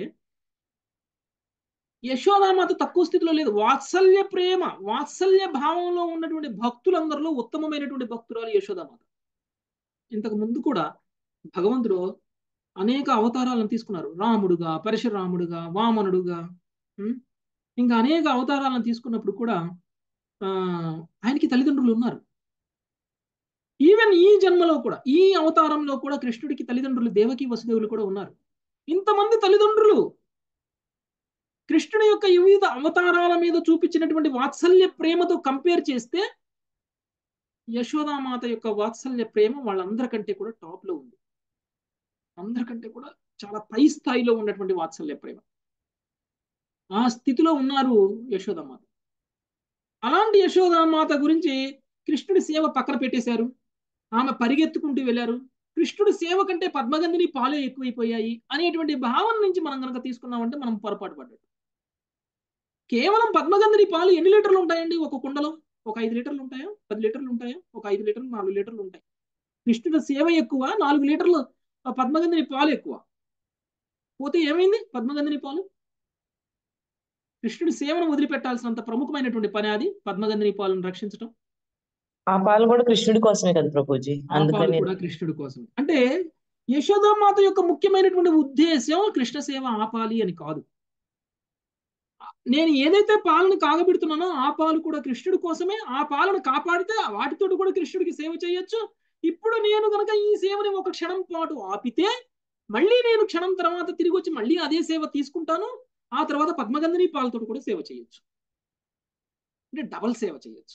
యశోదామాత తక్కువ స్థితిలో లేదు. వాత్సల్య భావంలో ఉన్నటువంటి భక్తులందరిలో ఉత్తమమైనటువంటి భక్తురాలు యశోదామాత. ఇంతకు ముందు కూడా భగవంతుడు అనేక అవతారాలను తీసుకున్నారు. రాముడుగా, పరశురాముడుగా, వామనుడుగా, ఇంకా అనేక అవతారాలను తీసుకున్నప్పుడు కూడా ఆయనకి తల్లిదండ్రులు ఉన్నారు. ఈవెన్ ఈ జన్మలో కూడా, ఈ అవతారంలో కూడా కృష్ణుడికి తల్లిదండ్రులు దేవకి వసుదేవులు కూడా ఉన్నారు. ఇంతమంది తల్లిదండ్రులు కృష్ణుడి యొక్క వివిధ అవతారాల మీద చూపించినటువంటి వాత్సల్య ప్రేమతో కంపేర్ చేస్తే యశోదామాత యొక్క వాత్సల్య ప్రేమ వాళ్ళందరికంటే కూడా టాప్ లో ఉంది. అందరికంటే కూడా చాలా పై స్థాయిలో ఉన్నటువంటి వాత్సల్య ప్రేమ, ఆ స్థితిలో ఉన్నారు యశోదామాత. అలాంటి యశోదామాత గురించి కృష్ణుడి సేవ పక్కన పెట్టేశారు. ఆమె పరిగెత్తుకుంటూ వెళ్ళారు. కృష్ణుడి సేవ కంటే పద్మగంధిని పాలే ఎక్కువైపోయాయి అనేటువంటి భావన నుంచి మనం కనుక తీసుకున్నామంటే మనం పొరపాటు పడ్డాడు. కేవలం పద్మగంధిని పాలు ఎన్ని లీటర్లు ఉంటాయండి ఒక కుండలో? ఒక 5 లీటర్లు ఉంటాయా? 10 లీటర్లు ఉంటాయా? ఒక 5 లీటర్లు 4 లీటర్లు ఉంటాయి. కృష్ణుడి సేవ ఎక్కువ, 4 లీటర్లు పద్మగంధిని పాలు ఎక్కువ. పోతే ఏమైంది పద్మగంధిని పాలు? కృష్ణుడి సేవను వదిలిపెట్టాల్సినంత ప్రముఖమైనటువంటి పని అది, పద్మగంధిని పాలను రక్షించడం. ఆ పాలు కూడా కృష్ణుడి కోసమే కదా ప్రభుజీ, ఆ పాలు అందుకని కూడా కృష్ణుడి కోసమే. అంటే యశోదామాత యొక్క ముఖ్యమైనటువంటి ఉద్దేశం కృష్ణ సేవ ఆపాలి అని కాదు. నేను ఏదైతే పాలను కాగబెడుతున్నానో ఆ పాలు కూడా కృష్ణుడి కోసమే. ఆ పాలను కాపాడితే వాటితో కూడా కృష్ణుడికి సేవ చేయొచ్చు. ఇప్పుడు నేను కనుక ఈ సేవని ఒక క్షణం పాటు ఆపితే మళ్ళీ నేను క్షణం తర్వాత తిరిగి వచ్చి మళ్ళీ అదే సేవ తీసుకుంటాను. ఆ తర్వాత పద్మగంధిని పాలతో కూడా సేవ చేయొచ్చు. అంటే డబల్ సేవ చేయొచ్చు.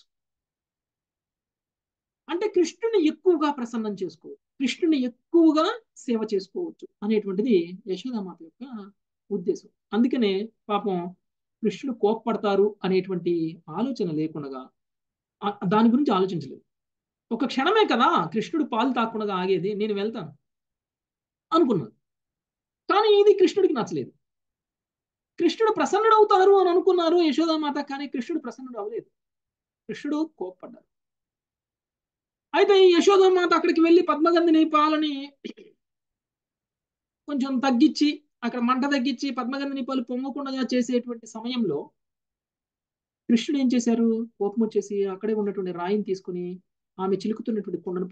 అంటే కృష్ణుని ఎక్కువగా ప్రసన్నం చేసుకోవచ్చు, కృష్ణుని ఎక్కువగా సేవ చేసుకోవచ్చు అనేటువంటిది యశోదామాత యొక్క ఉద్దేశం. అందుకనే పాపం కృష్ణుడు కోప్పడతారు అనేటువంటి ఆలోచన లేకుండా దాని గురించి ఆలోచించలేదు. ఒక క్షణమే కదా కృష్ణుడు పాలు తాకుండా ఆగేది, నేను వెళ్తాను అనుకున్నాను. కానీ ఇది కృష్ణుడికి నచ్చలేదు. కృష్ణుడు ప్రసన్నుడు అవుతారు అని అనుకున్నారు యశోదామాత, కానీ కృష్ణుడు ప్రసన్నుడు అవ్వలేదు. కృష్ణుడు కోప్పడ్డారు. అయితే ఈ యశోదామాత అక్కడికి వెళ్ళి పద్మగంధిని పాలని కొంచెం తగ్గించి, అక్కడ మంట తగ్గించి పద్మగంధిని పాలు పొంగకుండా చేసేటువంటి సమయంలో కృష్ణుడు ఏం చేశారు? కోపం వచ్చేసి అక్కడే ఉన్నటువంటి రాయిని తీసుకుని ఆమె చిలుకుతున్నటువంటి కుండను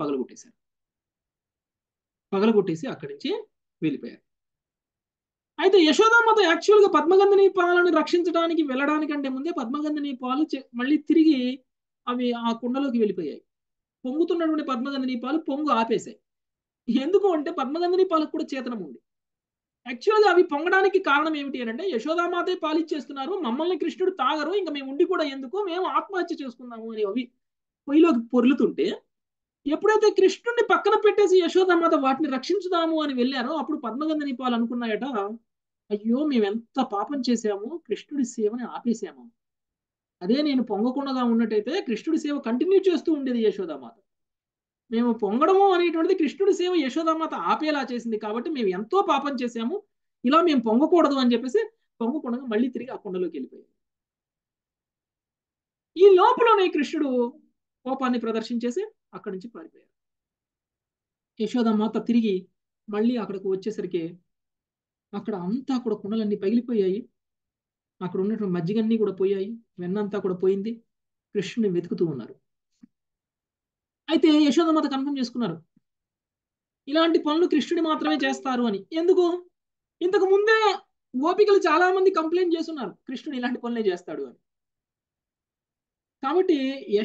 పగలగొట్టేసి అక్కడి నుంచి వెళ్ళిపోయారు. అయితే యశోదామాత యాక్చువల్గా పద్మగంధిని పాలను రక్షించడానికి వెళ్ళడానికంటే ముందే పద్మగంధిని పాలు మళ్ళీ తిరిగి అవి ఆ కుండలోకి వెళ్ళిపోయాయి. పొంగుతున్నటువంటి పద్మగంధిని పాలు పొంగు ఆపేశాయి. ఎందుకు అంటే పద్మగంధని పాలకు కూడా చేతనం ఉంది. యాక్చువల్గా అవి పొంగడానికి కారణం ఏమిటి అని అంటే యశోదామాతే పాలిచ్చేస్తున్నారు, మమ్మల్ని కృష్ణుడు తాగరు, ఇంకా మేము ఉండి కూడా ఎందుకు, మేము ఆత్మహత్య చేసుకుందాము అని అవి పొయ్యిలోకి పొర్లుతుంటే, ఎప్పుడైతే కృష్ణుడిని పక్కన పెట్టేసి యశోదామాత వాటిని రక్షించుదాము అని వెళ్ళారో అప్పుడు పద్మగంధని పాలు అనుకున్నాయట, అయ్యో మేము ఎంత పాపం చేశాము, కృష్ణుడి సేవని ఆపేసాము. అదే నేను పొంగకుండా ఉన్నట్టయితే కృష్ణుడి సేవ కంటిన్యూ చేస్తూ ఉండేది యశోదామాత. మేము పొంగడము అనేటువంటిది కృష్ణుడి సేవ యశోదామాత ఆపేలా చేసింది కాబట్టి మేము ఎంతో పాపం చేశాము, ఇలా మేము పొంగకూడదు అని చెప్పేసి పొంగకుండా మళ్ళీ తిరిగి ఆ కుండలోకి వెళ్ళిపోయారు. ఈ లోపలనే కృష్ణుడు కోపాన్ని ప్రదర్శించేసి అక్కడి నుంచి పారిపోయారు. యశోదామాత తిరిగి మళ్ళీ అక్కడికి వచ్చేసరికి అక్కడ అంతా కూడా కుండలన్నీ పగిలిపోయాయి, అక్కడ ఉన్నటువంటి మజ్జిగన్నీ కూడా పోయాయి, వెన్నంతా కూడా పోయింది. కృష్ణుని వెతుకుతూ ఉన్నారు. అయితే యశోదామాత కన్ఫర్మ్ చేసుకున్నారు, ఇలాంటి పనులు కృష్ణుడు మాత్రమే చేస్తారు అని. ఎందుకు? ఇంతకు ముందే గోపికలు చాలా మంది కంప్లైంట్ చేస్తున్నారు కృష్ణుడు ఇలాంటి పనులే చేస్తాడు అని. కాబట్టి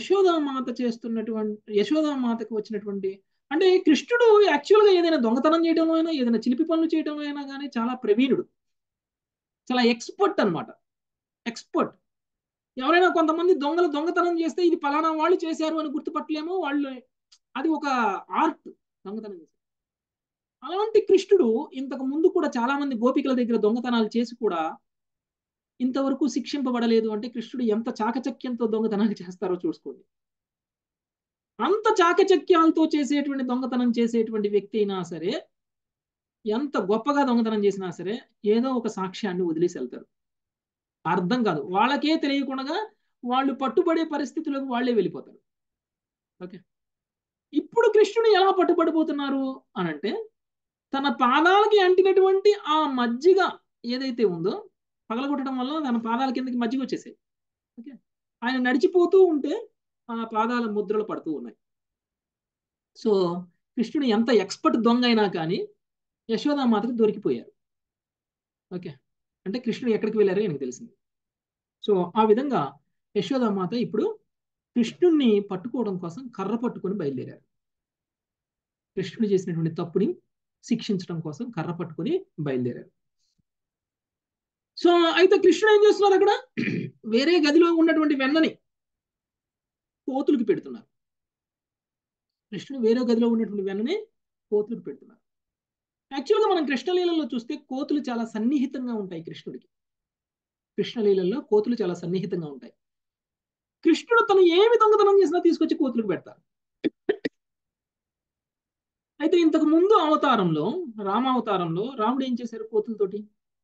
యశోదామాతకు వచ్చినటువంటి అంటే కృష్ణుడు యాక్చువల్గా ఏదైనా దొంగతనం చేయడం అయినా ఏదైనా చిలిపి పనులు చేయడం అయినా కానీ చాలా ప్రవీణుడు, చాలా ఎక్స్పర్ట్ అనమాట. ఎక్స్పర్ట్. ఎవరైనా కొంతమంది దొంగతనం చేస్తే ఇది ఫలానా వాళ్ళు చేశారు అని గుర్తుపట్టలేమో, వాళ్ళు అది ఒక ఆర్ట్ దొంగతనం చేశారు. అలాంటి కృష్ణుడు ఇంతకు ముందు కూడా చాలా మంది గోపికల దగ్గర దొంగతనాలు చేసి కూడా ఇంతవరకు శిక్షింపబడలేదు అంటే కృష్ణుడు ఎంత చాకచక్యంతో దొంగతనాలు చేస్తారో చూసుకోండి. అంత చాకచక్యాలతో చేసేటువంటి దొంగతనం చేసేటువంటి వ్యక్తి అయినా సరే, ఎంత గొప్పగా దొంగతనం చేసినా సరే ఏదో ఒక సాక్ష్యాన్ని వదిలేసి వెళ్తారు. అర్థం కాదు, వాళ్ళకే తెలియకుండా వాళ్ళు పట్టుబడే పరిస్థితులకు వాళ్ళే వెళ్ళిపోతారు. ఓకే, ఇప్పుడు కృష్ణుడు ఎలా పట్టుబడిపోతున్నారు అనంటే తన పాదాలకి అంటినటువంటి ఆ మజ్జిగ ఏదైతే ఉందో పగలగొట్టడం వల్ల తన పాదాల కిందకి మజ్జిగ వచ్చేసాయి. ఓకే, ఆయన నడిచిపోతూ ఉంటే ఆ పాదాల ముద్రలు పడుతూ ఉన్నాయి. సో కృష్ణుడు ఎంత ఎక్స్పర్ట్ దొంగ అయినా కానీ యశోదామాతకు దొరికిపోయారు. ఓకే, అంటే కృష్ణుడు ఎక్కడికి వెళ్ళారో ఆయనకు తెలిసింది. సో ఆ విధంగా యశోదామాత ఇప్పుడు కృష్ణుడిని పట్టుకోవడం కోసం కర్ర పట్టుకొని బయలుదేరారు. కృష్ణుడు చేసినటువంటి తప్పుని శిక్షించడం కోసం కర్ర పట్టుకొని బయలుదేరారు. సో అయితే కృష్ణుడు ఏం చేస్తున్నారు, అక్కడ వేరే గదిలో ఉన్నటువంటి వెన్నని కోతులకు పెడుతున్నారు. కృష్ణుడు వేరే గదిలో ఉన్నటువంటి వెన్నని కోతులకు పెడుతున్నారు. యాక్చువల్గా మనం కృష్ణలీలలో చూస్తే కోతులు చాలా సన్నిహితంగా ఉంటాయి కృష్ణుడికి. కృష్ణలీలలో కోతులు చాలా సన్నిహితంగా ఉంటాయి. కృష్ణుడు తను ఏమి దొంగతనం చేసినా తీసుకొచ్చి కోతులకు పెడతారు. అయితే ఇంతకు ముందు అవతారంలో రామావతారంలో రాముడు ఏం చేశారు కోతులతోటి?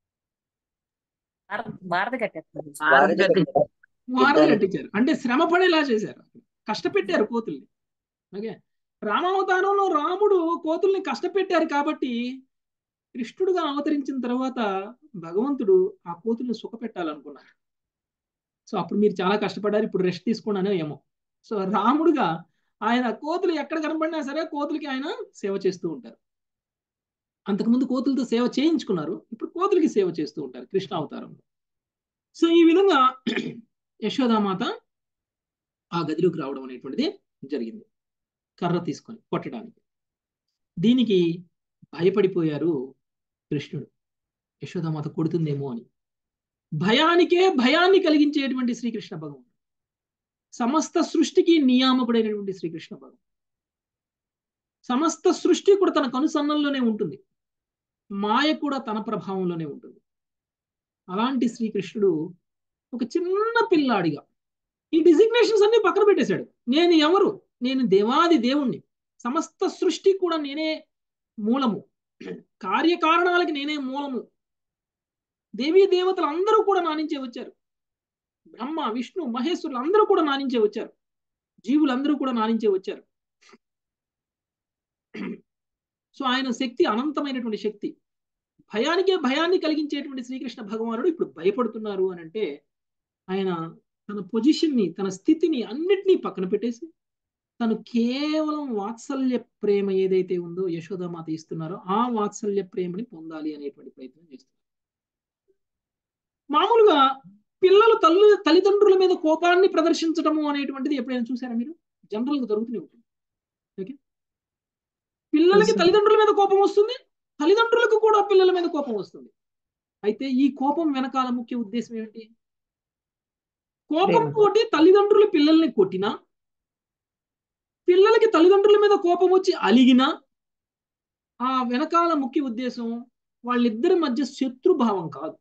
భారత కట్టేస్తారు. వారధి కట్టించారు, అంటే శ్రమ పడేలా చేశారు, కష్టపెట్టారు కోతుల్ని. ఓకే, రామావతారంలో రాముడు కోతుల్ని కష్టపెట్టారు కాబట్టి కృష్ణుడుగా అవతరించిన తర్వాత భగవంతుడు ఆ కోతుల్ని సుఖపెట్టాలనుకున్నారు. సో అప్పుడు మీరు చాలా కష్టపడ్డారు, ఇప్పుడు రెస్ట్ తీసుకున్నానో ఏమో. సో రాముడుగా ఆయన కోతులు ఎక్కడ కనబడినా సరే కోతులకి ఆయన సేవ చేస్తూ ఉంటారు. అంతకుముందు కోతులతో సేవ చేయించుకున్నారు, ఇప్పుడు కోతులకి సేవ చేస్తూ ఉంటారు కృష్ణ అవతారంలో. సో ఈ విధంగా యశోదామాత ఆ గదిలోకి రావడం అనేటువంటిది జరిగింది కర్ర తీసుకొని కొట్టడానికి. దీనికి భయపడిపోయారు కృష్ణుడు, యశోదామాత కొడుతుందేమో అని. భయానికే భయాన్ని కలిగించేటువంటి శ్రీకృష్ణ భగవానుడు, సమస్త సృష్టికి నియామకుడైనటువంటి శ్రీకృష్ణ భగవానుడు. సమస్త సృష్టి కూడా తన కనుసన్నల్లోనే ఉంటుంది, మాయ కూడా తన ప్రభావంలోనే ఉంటుంది. అలాంటి శ్రీకృష్ణుడు ఒక చిన్న పిల్లాడిగా ఈ డిజిగ్నేషన్స్ అన్ని పక్కన పెట్టేశాడు. నేను ఎవరు? నేను దేవాది దేవుణ్ణి, సమస్త సృష్టి కూడా నేనే మూలము, కార్యకారణాలకి నేనే మూలము, దేవీ దేవతలు అందరూ కూడా నా నుంచే వచ్చారు, బ్రహ్మ విష్ణు మహేశ్వరులు అందరూ కూడా నా నుంచే వచ్చారు, జీవులందరూ కూడా నా నుంచే వచ్చారు. సో ఆయన శక్తి అనంతమైనటువంటి శక్తి. భయానికే భయాన్ని కలిగించేటువంటి శ్రీకృష్ణ భగవానుడు ఇప్పుడు భయపడుతున్నారు అని అంటే ఆయన తన పొజిషన్ని, తన స్థితిని అన్నిటినీ పక్కన పెట్టేసి తను కేవలం వాత్సల్య ప్రేమ ఏదైతే ఉందో యశోదామాత ఇస్తున్నారో ఆ వాత్సల్య ప్రేమని పొందాలి అనేటువంటి ప్రయత్నం చేస్తున్నారు. మామూలుగా పిల్లలు తల్లిదండ్రుల మీద కోపాన్ని ప్రదర్శించడము అనేటువంటిది ఎప్పుడైనా చూసారా మీరు? జనరల్గా జరుగుతూనే ఉంటుంది. ఓకే, పిల్లలకి తల్లిదండ్రుల మీద కోపం వస్తుంది, తల్లిదండ్రులకు కూడా పిల్లల మీద కోపం వస్తుంది. అయితే ఈ కోపం వెనకాల ముఖ్య ఉద్దేశం ఏమిటి? కోపంతో తల్లిదండ్రులు పిల్లల్ని కొట్టినా, పిల్లలకి తల్లిదండ్రుల మీద కోపం వచ్చి అలిగినా, ఆ వెనకాల ముఖ్య ఉద్దేశం వాళ్ళిద్దరి మధ్య శత్రుభావం కాదు,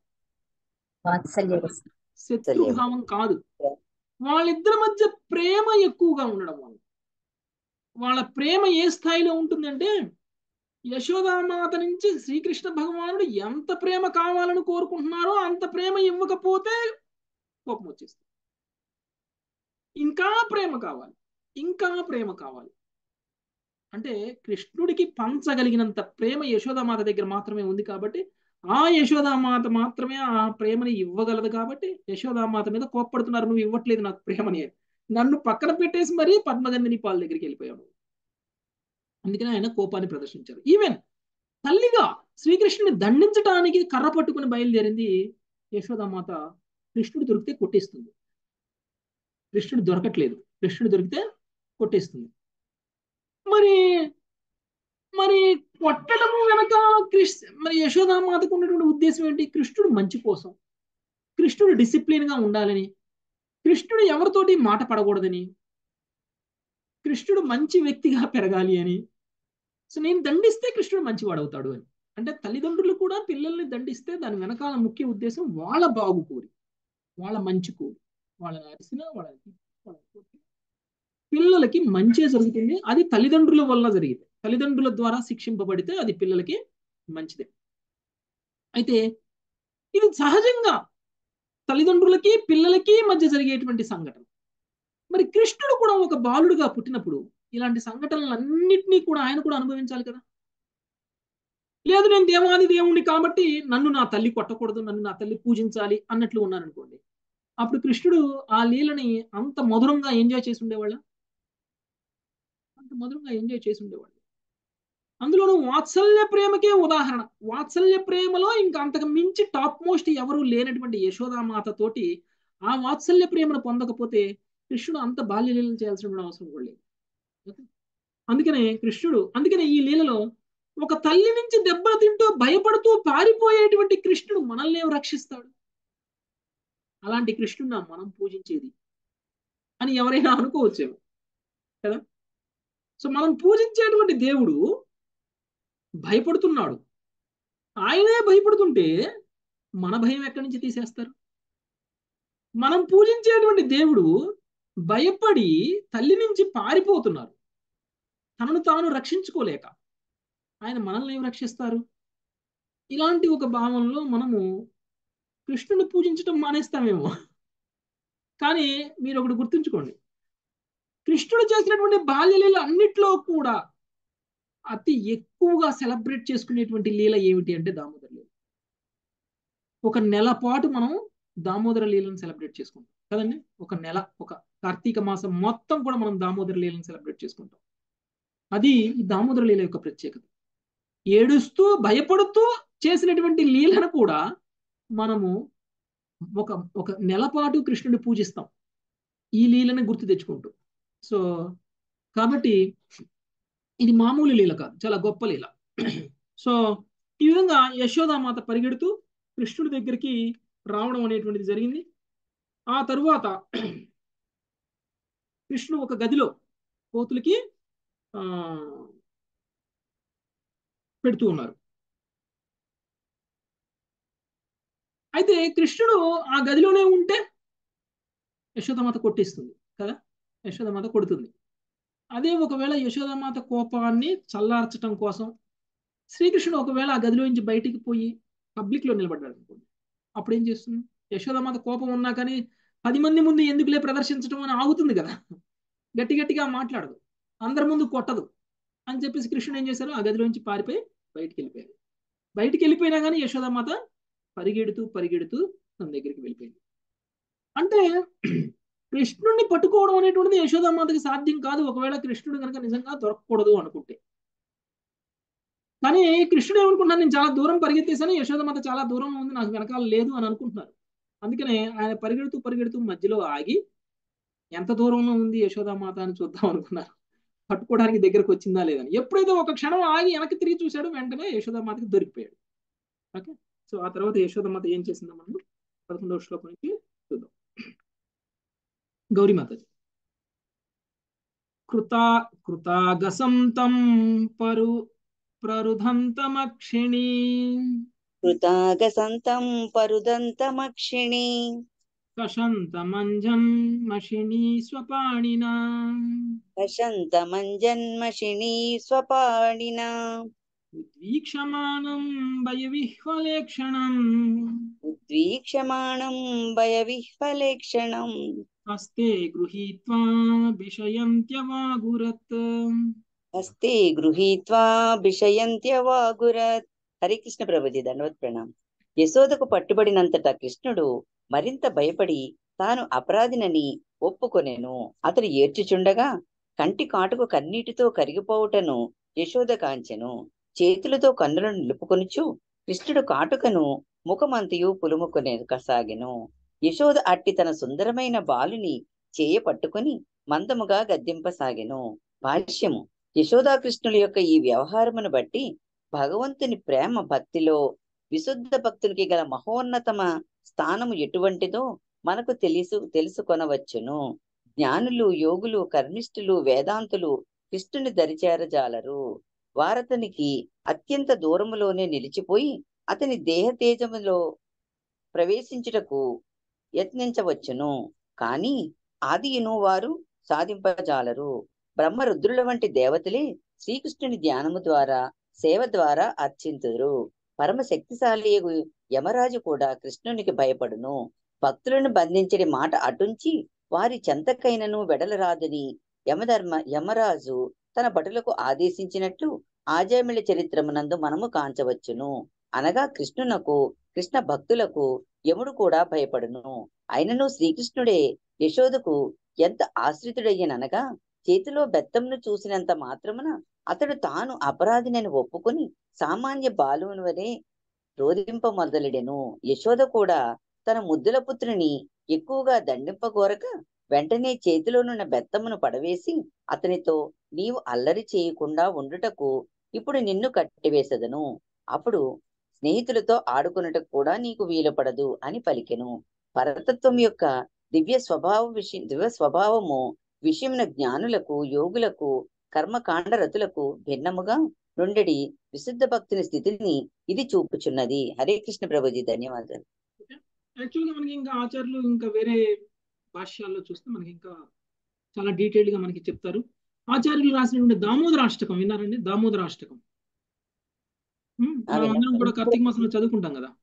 శత్రుభావం కాదు, వాళ్ళిద్దరి మధ్య ప్రేమ ఎక్కువగా ఉండడం వల్ల. వాళ్ళ ప్రేమ ఏ స్థాయిలో ఉంటుందంటే, యశోదామాత నుంచి శ్రీకృష్ణ భగవానుడు ఎంత ప్రేమ కావాలని కోరుకుంటున్నారో అంత ప్రేమ ఇవ్వకపోతే కోపం వచ్చేస్తుంది. ఇంకా ప్రేమ కావాలి, ఇంకా ప్రేమ కావాలి. అంటే కృష్ణుడికి పంచగలిగినంత ప్రేమ యశోదామాత దగ్గర మాత్రమే ఉంది కాబట్టి, ఆ యశోదామాత మాత్రమే ఆ ప్రేమని ఇవ్వగలదు కాబట్టి యశోదామాత మీద కోప్పడుతున్నారు, నువ్వు ఇవ్వట్లేదు నాకు ప్రేమని. నన్ను పక్కన పెట్టేసి మరీ పద్మగంధిని పాల దగ్గరికి వెళ్ళిపోయాడు. అందుకని ఆయన కోపాన్ని ప్రదర్శించారు. ఈవెన్ తల్లిగా శ్రీకృష్ణుని దండించడానికి కర్ర పట్టుకుని బయలుదేరింది యశోదామాత. కృష్ణుడు దొరికితే కొట్టేస్తుంది, కృష్ణుడు దొరకట్లేదు, కృష్ణుడు దొరికితే కొట్టేస్తుంది. మరి మరి కొట్టడము వెనక మరి యశోదామాతకు ఉన్నటువంటి ఉద్దేశం ఏంటి? కృష్ణుడు మంచి కోసం, కృష్ణుడు డిసిప్లిన్ గా ఉండాలని, కృష్ణుడు ఎవరితోటి మాట పడకూడదని, కృష్ణుడు మంచి వ్యక్తిగా పెరగాలి అని. సో నేను దండిస్తే కృష్ణుడు మంచివాడవుతాడు అని. అంటే తల్లిదండ్రులు కూడా పిల్లల్ని దండిస్తే దాని వెనకాల ముఖ్య ఉద్దేశం వాళ్ళ బాగు కోరి, వాళ్ళ మంచి కోరి, వాళ్ళని అరిసినా వాళ్ళని పిల్లలకి మంచి జరుగుతుంది. అది తల్లిదండ్రుల వల్ల జరిగింది, తల్లిదండ్రుల ద్వారా శిక్షింపబడితే అది పిల్లలకి మంచిదే. అయితే ఇది సహజంగా తల్లిదండ్రులకి పిల్లలకి మధ్య జరిగేటువంటి సంఘటన. మరి కృష్ణుడు కూడా ఒక బాలుడుగా పుట్టినప్పుడు ఇలాంటి సంఘటనలన్నింటినీ కూడా ఆయన కూడా అనుభవించాలి కదా. లేదు నేను దేవాది దేవుణ్ణి కాబట్టి నన్ను నా తల్లి కొట్టకూడదు, నన్ను నా తల్లి పూజించాలి అన్నట్లు ఉన్నాను అనుకోండి, అప్పుడు కృష్ణుడు ఆ లీలని అంత మధురంగా ఎంజాయ్ చేసి ఉండేవాళ్ళ? అంత మధురంగా ఎంజాయ్ చేసి ఉండేవాళ్ళు. అందులోనూ వాత్సల్య ప్రేమకే ఉదాహరణ. వాత్సల్య ప్రేమలో ఇంకా అంతకు మించి టాప్ మోస్ట్ ఎవరు లేనటువంటి యశోదామాత తోటి ఆ వాత్సల్య ప్రేమను పొందకపోతే కృష్ణుడు అంత బాల్యలీలలు చేయాల్సిన అవసరం కూడా లేదు. అందుకనే ఈ లీలలో ఒక తల్లి నుంచి దెబ్బలు తింటూ భయపడుతూ పారిపోయేటువంటి కృష్ణుడు మనల్ని రక్షిస్తాడు. అలాంటి కృష్ణుడు మనం పూజించేది అని ఎవరైనా అనుకోవచ్చేమో కదా. సో మనం పూజించేటువంటి దేవుడు భయపడుతున్నాడు, ఆయనే భయపడుతుంటే మన భయం ఎక్కడి నుంచి తీసేస్తారు? మనం పూజించేటువంటి దేవుడు భయపడి తల్లి నుంచి పారిపోతున్నారు, తనను తాను రక్షించుకోలేక. ఆయన మనల్ని ఏం రక్షిస్తారు? ఇలాంటి ఒక భావంలో మనము కృష్ణుని పూజించడం మానేస్తామేమో. కానీ మీరు ఒకటి గుర్తుంచుకోండి, కృష్ణుడు చేసినటువంటి బాల్యలీల అన్నిట్లో కూడా అతి ఎక్కువగా సెలబ్రేట్ చేసుకునేటువంటి లీల ఏమిటి అంటే దామోదర లీల. ఒక నెల పాటు మనం దామోదర లీలను సెలబ్రేట్ చేసుకుంటాం కదండి. ఒక నెల, ఒక కార్తీక మాసం మొత్తం కూడా మనం దామోదర లీలను సెలబ్రేట్ చేసుకుంటాం. అది ఈ దామోదర లీల యొక్క ప్రత్యేకత. ఏడుస్తూ భయపడుతూ చేసినటువంటి లీలను కూడా మనము ఒక ఒక నెల పాటు కృష్ణుడిని పూజిస్తాం ఈ లీలను గుర్తు తెచ్చుకుంటూ. సో కాబట్టి ఇది మామూలు లీల కాదు, చాలా గొప్ప లీల. సో ఈ విధంగా యశోదామాత పరిగెడుతూ కృష్ణుడి దగ్గరికి రావడం అనేటువంటిది జరిగింది. ఆ తరువాత కృష్ణుడు ఒక గదిలో కోతులకి పెడుతూ ఉన్నారు. అయితే కృష్ణుడు ఆ గదిలోనే ఉంటే యశోదామాత కొట్టేస్తుంది కదా, యశోదామాత కొడుతుంది. అదే ఒకవేళ యశోదామాత కోపాన్ని చల్లార్చడం కోసం శ్రీకృష్ణుడు ఒకవేళ ఆ గదిలో నుంచి బయటికి పోయి పబ్లిక్ లో నిలబడ్డాడు అనుకోండి, అప్పుడు ఏం చేస్తుంది? యశోదామాత కోపం ఉన్నా కానీ 10 మంది ముందు ఎందుకులే ప్రదర్శించడం అని ఆగుతుంది కదా, గట్టి గట్టిగా మాట్లాడదు, అందరి ముందు కొట్టదు అని చెప్పేసి కృష్ణుడు ఏం చేశారు? ఆ గదిలోంచి పారిపోయి బయటికి వెళ్ళిపోయారు. బయటికి వెళ్ళిపోయినా కానీ యశోదామాత పరిగెడుతూ పరిగెడుతూ తన దగ్గరికి వెళ్ళిపోయింది. అంటే కృష్ణుడిని పట్టుకోవడం అనేటువంటిది యశోదామాతకి సాధ్యం కాదు, ఒకవేళ కృష్ణుడు కనుక నిజంగా దొరకకూడదు అనుకుంటే. కానీ కృష్ణుడు ఏమనుకుంటున్నాను, నేను చాలా దూరం పరిగెత్తేసాను, యశోదామాత చాలా దూరం ఉంది, నాకు వెనకాల లేదు అని అనుకుంటున్నారు. అందుకనే ఆయన పరిగెడుతూ పరిగెడుతూ మధ్యలో ఆగి ఎంత దూరంలో ఉంది యశోదామాత అని చూద్దాం అనుకున్నారు. పట్టుకోవడానికి దగ్గరకు వచ్చిందా లేదని. ఎప్పుడైతే ఒక క్షణం ఆగి వెనక్కి తిరిగి చూశాడో వెంటనే యశోదామాతకి దొరికిపోయాడు. ఓకే, సో ఆ తర్వాత యశోదామాత ఏం చేసిందో మనం 11వ శ్లోకం నుంచి చూద్దాం. గౌరీమాత కృతాగసం తం ప్రరుధంతమక్షిణీ కృతాగసంతం పరుదంతమక్షిణి కషంతమంజన్మషిణీ స్వపాణినా హశంతమంజన్మషిణీ స్వపాణినా ఉద్వీక్షమాణం భయవిహ్వలేక్షణం ఉద్వీక్షమాణం భయవిహ్వలేక్షణం హస్తే గృహీత్వా విషయంత్యవాగురత్. హస్తే గృహీత్వా విషయంత్యవాగురత్. హరే కృష్ణ ప్రభుజీ, దండవత్ ప్రణాం. యశోదకు పట్టుబడినంతట కృష్ణుడు మరింత భయపడి తాను అపరాధినని ఒప్పుకొనెను. అతడు ఏడ్చుచుండగా కంటి కాటుకు కన్నీటితో కరిగిపోవుటను యశోద కాంచెను. చేతులతో కన్నులను నిలుపుకొనుచు కృష్ణుడు కాటుకను ముఖమంతియు పులుముకొనసాగెను. యశోద అట్టి తన సుందరమైన బాలుని చేయ పట్టుకుని మందముగా గద్దింపసాగెను. భాష్యము: యశోదాకృష్ణుల యొక్క ఈ వ్యవహారమును బట్టి భగవంతుని ప్రేమ భక్తిలో విశుద్ధ భక్తునికి గల మహోన్నతమ స్థానము ఎటువంటిదో మనకు తెలుసుకొనవచ్చును. జ్ఞానులు, యోగులు, కర్మిష్ఠులు, వేదాంతులు కృష్ణుని దరిచేరజాలరు. వారతనికి అత్యంత దూరములోనే నిలిచిపోయి అతని దేహ తేజములో ప్రవేశించుటకు యత్నించవచ్చును. కాని ఆదియును వారు సాధింపజాలరు. బ్రహ్మరుద్రుల వంటి దేవతలే శ్రీకృష్ణుని ధ్యానము ద్వారా, సేవ ద్వారా అర్చింతురు. పరమ శక్తిశాలి యమరాజు కూడా కృష్ణునికి భయపడును. భక్తులను బంధించడి మాట అటుంచి వారి చెంతకైనను వెడలరాదని యమరాజు తన భటులకు ఆదేశించినట్లు ఆజామిళ చరిత్రమునందు మనము కాంచవచ్చును. అనగా కృష్ణునకు, కృష్ణ భక్తులకు యముడు కూడా భయపడును. అయినను శ్రీకృష్ణుడే యశోదకు ఎంత ఆశ్రితుడయ్యననగా చేతిలో బెత్తంను చూసినంత మాత్రమున అతడు తాను అపరాధినని ఒప్పుకొని సామాన్య బాలుని వలె రోధింప మొదలెడెను. యశోద కూడా తన ముద్దుల పుత్రుని ఎక్కువగా దండింపగోరక వెంటనే చేతిలోనున్న బెత్తమును పడవేసి అతనితో, నీవు అల్లరి చేయకుండా ఉండుటకు ఇప్పుడు నిన్ను కట్టివేసెదను. అప్పుడు స్నేహితులతో ఆడుకున్నటకు కూడా నీకు వీలుపడదు అని పలికెను. పరతత్వం యొక్క దివ్య స్వభావము విషయమున జ్ఞానులకు, యోగులకు, కర్మకాండ రతులకు భిన్నముగా నుండెడి విశుద్ధ భక్తుని స్థితిని ఇది చూపుచున్నది. హరే కృష్ణ ప్రభుజీ, ధన్యవాదాలు. యాక్చువల్గా మనకి ఇంకా ఆచార్యులు ఇంకా వేరే భాష్యాల్లో చూస్తే మనకి ఇంకా చాలా డీటెయిల్డ్ గా మనకి చెప్తారు. ఆచార్యులు రాసినటువంటి దామోదరాష్టకం విన్నారండి? దామోదరాష్టకం మనం అందరం కూడా కార్తీక మాసంలో చదువుకుంటాం కదా.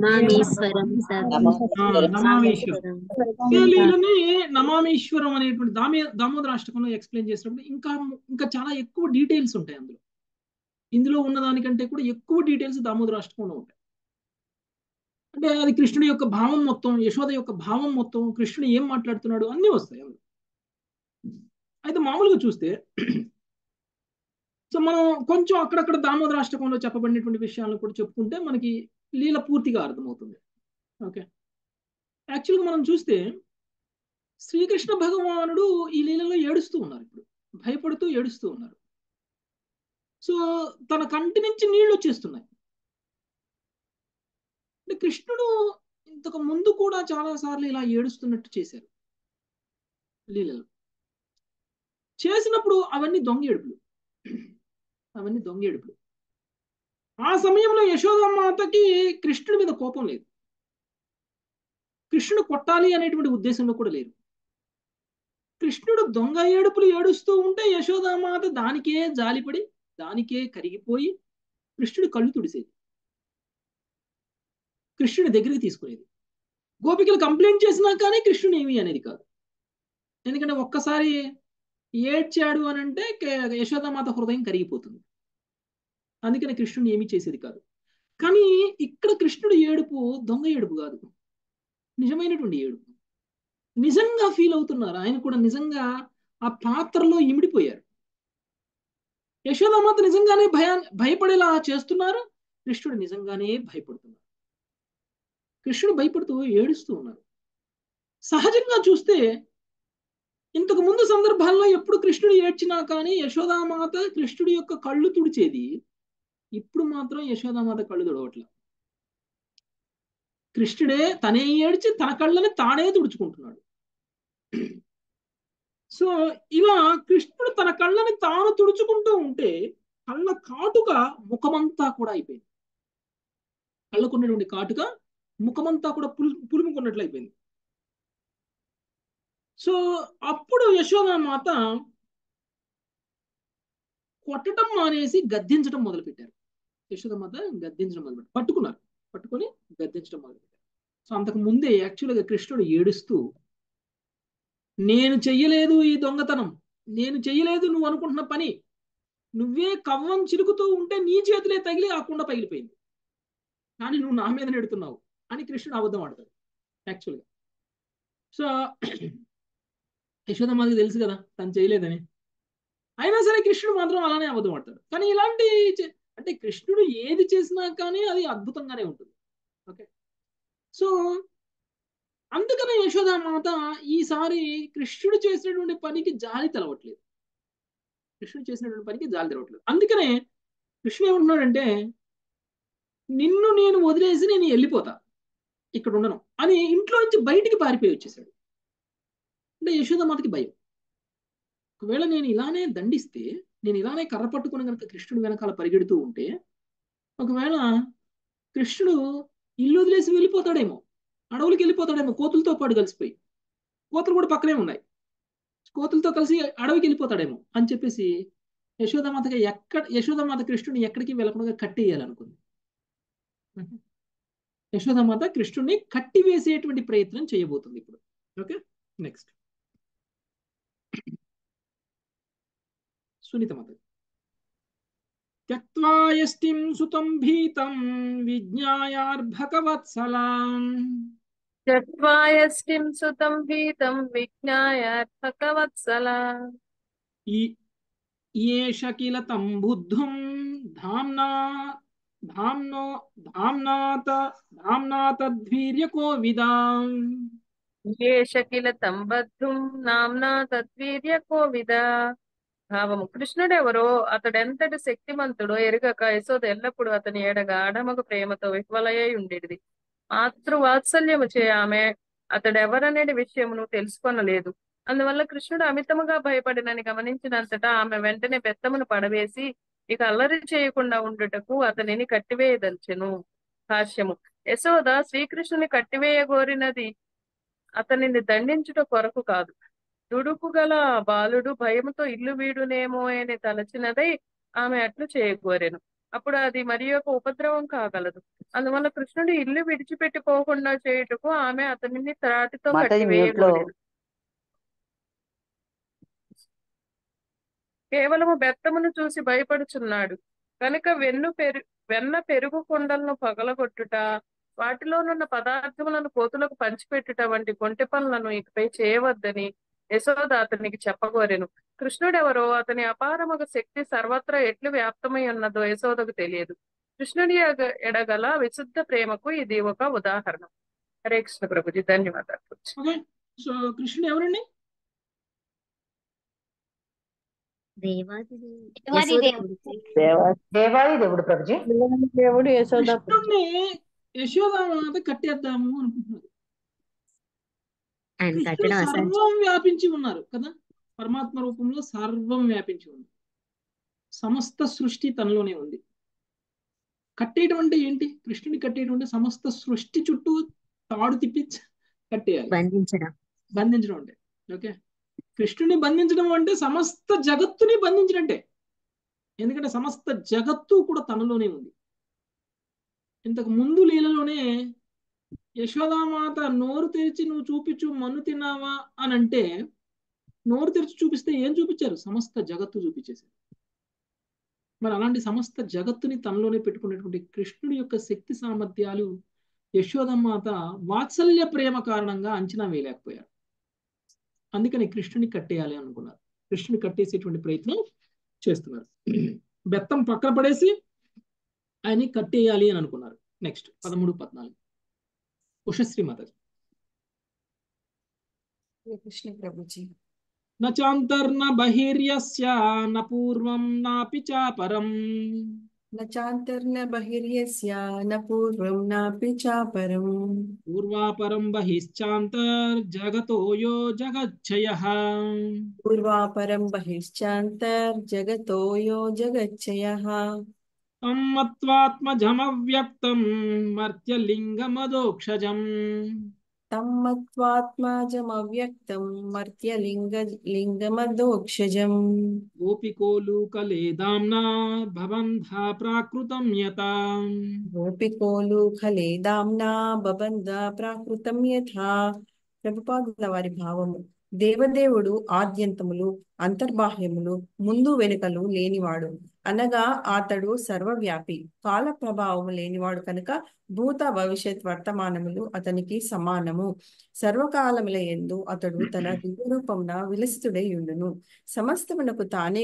నమామీశ్వరం అనేటువంటి దామోదరాష్టకంలో ఎక్స్ప్లెయిన్ చేసినప్పుడు ఇంకా చాలా ఎక్కువ డీటెయిల్స్ ఉంటాయి అందులో. ఇందులో ఉన్నదానికంటే కూడా ఎక్కువ డీటెయిల్స్ దామోదరాష్టకంలో ఉంటాయి. అంటే అది కృష్ణుడి యొక్క భావం మొత్తం, యశోద యొక్క భావం మొత్తం, కృష్ణుడు ఏం మాట్లాడుతున్నాడు అన్నీ వస్తాయి అందులో. అయితే మామూలుగా చూస్తే సో మనం కొంచెం అక్కడక్కడ దామోదరాష్టకంలో చెప్పబడినటువంటి విషయాలను కూడా చెప్పుకుంటే మనకి లీల పూర్తిగా అర్థమవుతుంది. ఓకే, యాక్చువల్గా మనం చూస్తే శ్రీకృష్ణ భగవానుడు ఈ లీలలో ఏడుస్తూ ఉన్నారు, ఇప్పుడు భయపడుతూ ఏడుస్తూ ఉన్నారు. సో తన కంటి నుంచి నీళ్లు వచ్చేస్తున్నాయి. అంటే కృష్ణుడు ఇంతకు ముందు కూడా చాలా సార్లు ఇలా ఏడుస్తున్నట్టు చేశారు లీలలు. చేసినప్పుడు అవన్నీ దొంగ ఏడుపులు. ఆ సమయంలో యశోదమాతకి కృష్ణుడి మీద కోపం లేదు, కృష్ణుడు కొట్టాలి అనేటువంటి ఉద్దేశంలో కూడా లేదు. కృష్ణుడు దొంగ ఏడుపులు ఏడుస్తూ ఉంటే యశోదామాత దానికే జాలిపడి, దానికే కరిగిపోయి కృష్ణుడి కళ్ళు తుడిసేది, కృష్ణుడి దగ్గరికి తీసుకునేది. గోపికలు కంప్లైంట్ చేసినా కానీ కృష్ణుడు ఏమి అనేది కాదు. ఎందుకంటే ఒక్కసారి ఏడ్చాడు అని అంటే యశోదామాత హృదయం కరిగిపోతుంది. అందుకని కృష్ణుడు ఏమీ చేసేది కాదు. కానీ ఇక్కడ కృష్ణుడు ఏడుపు దొంగ ఏడుపు కాదు, నిజమైనటువంటి ఏడుపు. నిజంగా ఫీల్ అవుతున్నారు ఆయన కూడా, నిజంగా ఆ పాత్రలో ఇమిడిపోయారు. యశోదామాత నిజంగానే భయపడేలా చేస్తున్నారు, కృష్ణుడు నిజంగానే భయపడుతున్నారు. కృష్ణుడు భయపడుతూ ఏడుస్తూ ఉన్నారు. సహజంగా చూస్తే ఇంతకు ముందు సందర్భాల్లో ఎప్పుడు కృష్ణుడు ఏడ్చినా కానీ యశోదామాత కృష్ణుడి యొక్క కళ్ళు తుడిచేది. ఇప్పుడు మాత్రం యశోదామాత కళ్ళు తుడవట్ల. కృష్ణుడే తనే ఏడ్చి తన కళ్ళని తానే తుడుచుకుంటున్నాడు. సో ఇలా కృష్ణుడు తన కళ్ళని తాను తుడుచుకుంటూ ఉంటే కళ్ళ కాటుక ముఖమంతా కూడా అయిపోయింది. కళ్ళకున్నటువంటి కాటుక ముఖమంతా కూడా పులుముకున్నట్లు అయిపోయింది. సో అప్పుడు యశోదామాత కొట్టడం మానేసి గద్దించడం మొదలుపెట్టారు. యశోదామాత గద్దించడం మొదలుపెట్టారు. పట్టుకొని గద్దించడం మొదలుపెట్టారు. సో అంతకు ముందే యాక్చువల్గా కృష్ణుడు ఏడుస్తూ, నేను చెయ్యలేదు ఈ దొంగతనం, నేను చెయ్యలేదు నువ్వు అనుకుంటున్న పని, నువ్వే కవ్వం చిలుకుతూ ఉంటే నీ చేతులే తగిలి ఆ కుండ పగిలిపోయింది, కానీ నువ్వు నా మీద నెడుతున్నావు అని కృష్ణుడు అబద్ధం ఆడతాడు యాక్చువల్గా. సో యశోదమ్మకి తెలుసు కదా తను చేయలేదని, అయినా సరే కృష్ణుడు మాత్రం అలానే అబద్ధం ఆడతాడు. కానీ ఇలాంటి అంటే కృష్ణుడు ఏది చేసినా కానీ అది అద్భుతంగానే ఉంటుంది. ఓకే, సో అందుకనే యశోదామాత ఈసారి కృష్ణుడు చేసినటువంటి పనికి జాలి తెలవట్లేదు. అందుకనే కృష్ణుడు ఏమంటున్నాడంటే, నిన్ను నేను వదిలేసి నేను వెళ్ళిపోతా, ఇక్కడ ఉండను అని ఇంట్లో నుంచి బయటికి పారిపోయి వచ్చేసాడు. అంటే యశోదామాతకి భయం, ఒకవేళ నేను ఇలానే దండిస్తే, నేను ఇలానే కర్ర పట్టుకుని కనుక కృష్ణుడు వెనకాల పరిగెడుతూ ఉంటే, ఒకవేళ కృష్ణుడు ఇల్లు వదిలేసి వెళ్ళిపోతాడేమో, అడవులకి వెళ్ళిపోతాడేమో కోతులతో పాటు కలిసిపోయి, కోతులు కూడా పక్కనే ఉన్నాయి, కోతులతో కలిసి అడవికి వెళ్ళిపోతాడేమో అని చెప్పేసి యశోదామాత కృష్ణుడిని ఎక్కడికి వెళ్ళకుండా కట్టేయాలనుకుంది. యశోదామాత కృష్ణుడిని కట్టివేసేటువంటి ప్రయత్నం చేయబోతుంది ఇప్పుడు. Okay, next సునీతమాత. త్యక్త్వా యష్టిం సుతం భీతం విజ్ఞాయార్భకవత్సలాం త్యక్త్వా యష్టిం సుతం భీతం విజ్ఞాయార్భకవత్సలా ఏష కిల తం బుద్ధుం ధామ్నాతద్వీర్యకోవిదాం ఏష కిల తం బద్ధుం నామ్నా తద్వీర్యకోవిదా. భావము, కృష్ణుడెవరో, అతడెంతటి శక్తిమంతుడో ఎరుగక యశోద ఎల్లప్పుడూ అతని ఎడగా అడమగ ప్రేమతో విహ్వలయ్యై ఉండేది. మాతృవాత్సల్యము చే ఆమె అతడెవరనేది విషయమును తెలుసుకొనలేదు. అందువల్ల కృష్ణుడు అమితముగా భయపడినని గమనించినంతటా ఆమె వెంటనే బెత్తమును పడవేసి ఇక అల్లరి చేయకుండా ఉండుటకు అతనిని కట్టివేయదల్చెను. భాష్యము, యశోద శ్రీకృష్ణుని కట్టివేయగోరినది అతనిని దండించుట కొరకు కాదు. దుడుకు గల బాలుడు భయముతో ఇల్లు వీడునేమో అని తలచినదై ఆమె అట్లు చేయగోరెను. అప్పుడు అది మరి యొక్క ఉపద్రవం కాగలదు. అందువల్ల కృష్ణుడు ఇల్లు విడిచిపెట్టిపోకుండా చేయుటకు ఆమె అతనిని త్రాటితో కట్టివేయగోరెను. కేవలము బెత్తమును చూసి భయపడుచున్నాడు కనుక వెన్న పెరుగు కుండలను పగలగొట్టుట, వాటిలోనున్న పదార్థములను కోతులకు పంచిపెట్టుట వంటి కొంటె పనులను ఇకపై చేయవద్దని యశోద అతనికి చెప్పగోరెను. కృష్ణుడెవరో, అతని అపారమగ శక్తి సర్వత్రా ఎట్లు వ్యాప్తమై ఉన్నదో యశోదకు తెలియదు. కృష్ణుడి ఎడగల విశుద్ధ ప్రేమకు ఇది ఒక ఉదాహరణ. హరే కృష్ణ ప్రభుజీ, ధన్యవాదాలు. సో కృష్ణుడు ఎవరండి? దేవాది దేవుడు ప్రభుజీ. దేవుడు యశోద కృష్ణుడిని యశోదామాత కట్టేద్దాము అనుకుంటున్నారు. కృష్ణుడు సర్వం వ్యాపించి ఉన్నారు కదా, పరమాత్మ రూపంలో సర్వం వ్యాపించి ఉంది, సమస్త సృష్టి తనలోనే ఉంది. కట్టేయటం అంటే ఏంటి? కృష్ణుని కట్టేయటం అంటే సమస్త సృష్టి చుట్టూ తాడు తిప్పి కట్టేయాలి, బంధించడం అంటే. ఓకే, కృష్ణుని బంధించడం అంటే సమస్త జగత్తుని బంధించినట్టే, ఎందుకంటే సమస్త జగత్తు కూడా తనలోనే ఉంది. ఇంతకు ముందు లీలలోనే యశోదామాత నోరు తెరిచి నువ్వు చూపించు మన్ను తిన్నావా అని అంటే, నోరు తెరిచి చూపిస్తే ఏం చూపించారు? సమస్త జగత్తు చూపించేశారు. మరి అలాంటి సమస్త జగత్తుని తనలోనే పెట్టుకునేటువంటి కృష్ణుడి యొక్క శక్తి సామర్థ్యాలు యశోదమాత వాత్సల్య ప్రేమ కారణంగా అంచనా వేయలేకపోయారు. అందుకని కృష్ణుని కట్టేయాలి అనుకున్నారు. కృష్ణుని కట్టేసేటువంటి ప్రయత్నం చేస్తున్నారు. బెత్తం పక్కన పడేసి ఆయన్ని కట్టేయాలి అని అనుకున్నారు. నెక్స్ట్ 13-14 ఉషశ్రీ మాతాజీ. కృష్ణ ప్రభుజీ. న చాంతర్న బహిర్యస్య న పూర్వం నాపి చాపరం. न चान्तर्न बहिर्यस्य न पूर्वं नापि चापरम् పూర్వాపరం బహిశ్చాంతర్జగతో యో జగచ్చయః. पूर्वापरं बहिश्चान्तर्जगतो यो जगच्चयः తం మత్వాత్మజమవ్యక్తం మర్త్యలింగమదోక్షజం. तं मत्वात्माजमव्यक्तं मर्त्यलिङ्गमदोक्षजम् గోపికోలుకలేదాంనా భవంధా ప్రాకృతం యతా. గోపికోలుఖలే దామ్నా బబంద ప్రాకృతం యథా. ప్రభుపాదుల వారి భావము. దేవదేవుడు ఆద్యంతములు అంతర్బాహ్యములు ముందు వెనుకలు లేనివాడు అనగా అతడు సర్వవ్యాపి కాల ప్రభావము లేనివాడు కనుక భూత భవిష్యత్ వర్తమానములు అతనికి సమానము. సర్వకాలముల యందు అతడు తన దివ్య రూపమున విలసితుడై ఉండును. సమస్తమునకు తానే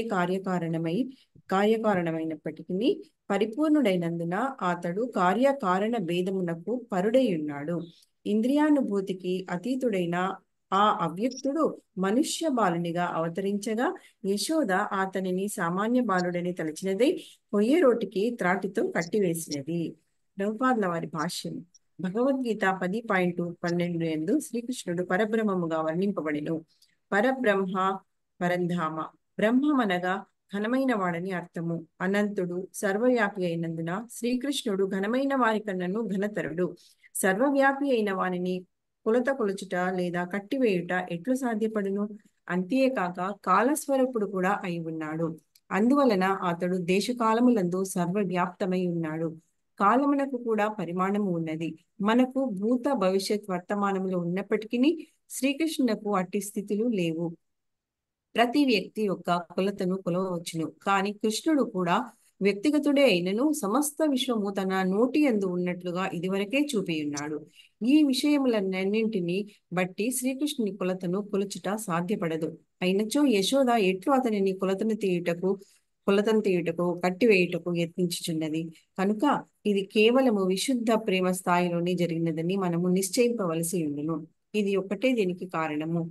కార్యకారణమైనప్పటికీ పరిపూర్ణుడైనందున అతడు కార్యకారణ భేదమునకు పరుడై ఉన్నాడు. ఇంద్రియానుభూతికి అతీతుడైన ఆ అవ్యక్తుడు మనుష్య బాలునిగా అవతరించగా యశోద అతనిని సామాన్య బాలుడని తలచినదై పొయ్యే రోటికి త్రాటితో కట్టివేసినది. ప్రభుపాదుల వారి భాష్యం. భగవద్గీత 10.12 యందు శ్రీకృష్ణుడు పరబ్రహ్మముగా వర్ణింపబడెను. పరబ్రహ్మ పరంధామ. బ్రహ్మమనగా ఘనమైన వాడని అర్థము. అనంతుడు సర్వవ్యాపి అయినందున శ్రీకృష్ణుడు ఘనమైన వారి కన్నను ఘనతరుడు. సర్వవ్యాపి అయిన వానిని కొలత కొలుచుట లేదా కట్టివేయుట ఎట్లు సాధ్యపడును? అంతేకాక కాలస్వరూపుడు కూడా అయి ఉన్నాడు. అందువలన అతడు దేశకాలములందు సర్వవ్యాప్తమై ఉన్నాడు. కాలమునకు కూడా పరిమాణము ఉన్నది. మనకు భూత భవిష్యత్ వర్తమానములు ఉన్నప్పటికీ శ్రీకృష్ణునకు అట్టి స్థితులు లేవు. ప్రతి వ్యక్తి యొక్క కొలతను కొలవచ్చును. కానీ కృష్ణుడు కూడా వ్యక్తిగతుడే అయినను సమస్త విశ్వము తన నోటి యందు ఉన్నట్లుగా ఇదివరకే చూపి ఉన్నాడు. ఈ విషయములన్నింటినీ బట్టి శ్రీకృష్ణుని కొలతను కొలుచుట సాధ్యపడదు. అయినచో యశోద ఎట్లు అతనిని కొలతను తీయుటకు కట్టివేయుటకు యత్నించుచున్నది. కనుక ఇది కేవలము విశుద్ధ ప్రేమ స్థాయిలోనే జరిగినదని మనము నిశ్చయింపవలసి ఉండును. ఇది ఒక్కటే దీనికి కారణము.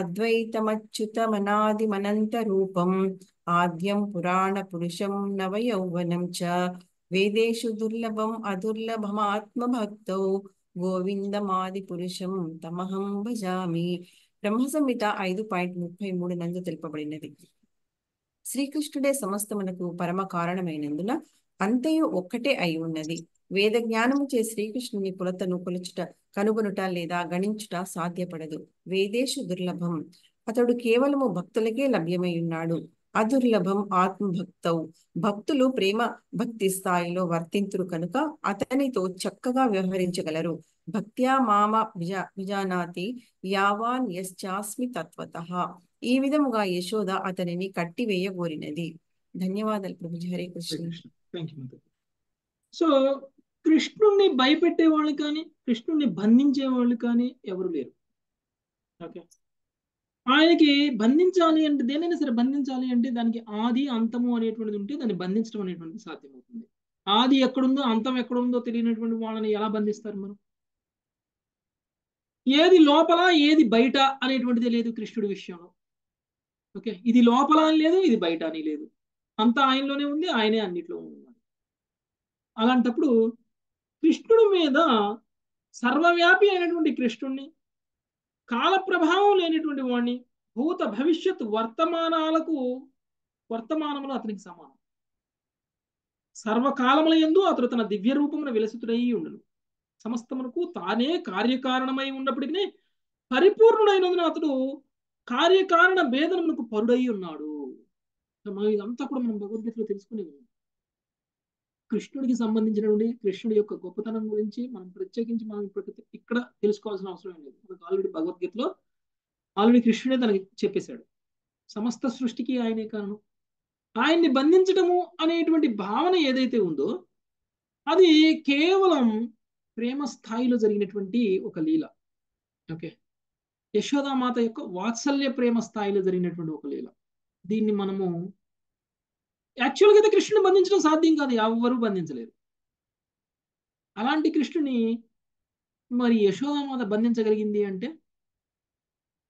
అద్వైతమచ్యుతమనాదిమనంత రూపం ఆద్యం పురాణ పురుషం నవయౌవనం చ వేదేషు దుర్లభం అదుర్లభమాత్మభక్తౌ గోవిందమాది పురుషం తమహం భజామి. బ్రహ్మ సంహిత 5.33 నందు తెలుపబడినది. శ్రీకృష్ణుడే సమస్తమునకు పరమ కారణమైనందున అంతయు ఒక్కటే అయి ఉన్నది. వేద జ్ఞానము చే శ్రీకృష్ణుని కొలతను కనుగొనుట లేదా గణించుట సాధ్యపడదు. వేదేషు దుర్లభం. అతడు కేవలము భక్తులకే లభ్యమై ఉన్నాడు. అదుర్లభం ఆత్మభక్తౌ. భక్తులు ప్రేమ భక్తి స్థాయిలో వర్తింతురు కనుక అతనితో చక్కగా వ్యవహరించగలరు. భక్త్యా మామ విజానాతి యావాన్ యశ్చాస్మి తత్వతః. ఈ విధముగా యశోద అతనిని కట్టివేయగోరినది. ధన్యవాదాలు ప్రభుజీ. Hare Krishna. Thank you. So కృష్ణుణ్ణి భయపెట్టే వాళ్ళు కానీ కృష్ణుణ్ణి బంధించే వాళ్ళు కానీ ఎవరు లేరు. ఓకే, ఆయనకి బంధించాలి అంటే దేనైనా సరే బంధించాలి అంటే దానికి ఆది అంతము అనేటువంటిది ఉంటే దాన్ని బంధించడం అనేటువంటిది సాధ్యమవుతుంది. ఆది ఎక్కడుందో అంతం ఎక్కడుందో తెలియనటువంటి వాళ్ళని ఎలా బంధిస్తారు మనం? ఏది లోపల ఏది బయట అనేటువంటిది లేదు కృష్ణుడి విషయంలో. ఓకే, ఇది లోపల అని లేదు, ఇది బయట అని లేదు, అంతా ఆయనలోనే ఉంది, ఆయనే అన్నిట్లో ఉన్నాడు. అలాంటప్పుడు కృష్ణుడి మీద సర్వవ్యాపి అయినటువంటి కృష్ణుడిని, కాల ప్రభావం లేనటువంటి వాడిని, భూత భవిష్యత్ వర్తమానములు అతనికి సమానం. సర్వకాలముల యందు అతడు తన దివ్య రూపమున విలసితుడై ఉండును. సమస్తమునకు తానే కార్యకారణమై ఉన్నప్పటికీ పరిపూర్ణుడైనందున అతడు కార్యకారణ భేదమునకు పరుడై ఉన్నాడు. ఇదంతా కూడా మనం భగవద్గీతలో తెలుసుకునే ఉన్నాం. కృష్ణుడికి సంబంధించినటువంటి కృష్ణుడి యొక్క గొప్పతనం గురించి మనం ప్రత్యేకించి మనం ఇక్కడ తెలుసుకోవాల్సిన అవసరం ఏం లేదు. మనకు ఆల్రెడీ భగవద్గీతలో కృష్ణుడే తనకి చెప్పేశాడు. సమస్త సృష్టికి ఆయనే కారణం. ఆయన్ని బంధించటము అనేటువంటి భావన ఏదైతే ఉందో అది కేవలం ప్రేమ స్థాయిలో జరిగినటువంటి ఒక లీల. ఓకే, యశోదామాత యొక్క వాత్సల్య ప్రేమ స్థాయిలో జరిగినటువంటి ఒక లీల. దీన్ని మనము యాక్చువల్గా అయితే కృష్ణుని బంధించడం సాధ్యం కాదు, ఎవరు బంధించలేరు. అలాంటి కృష్ణుని మరి యశోదామాత బంధించగలిగింది అంటే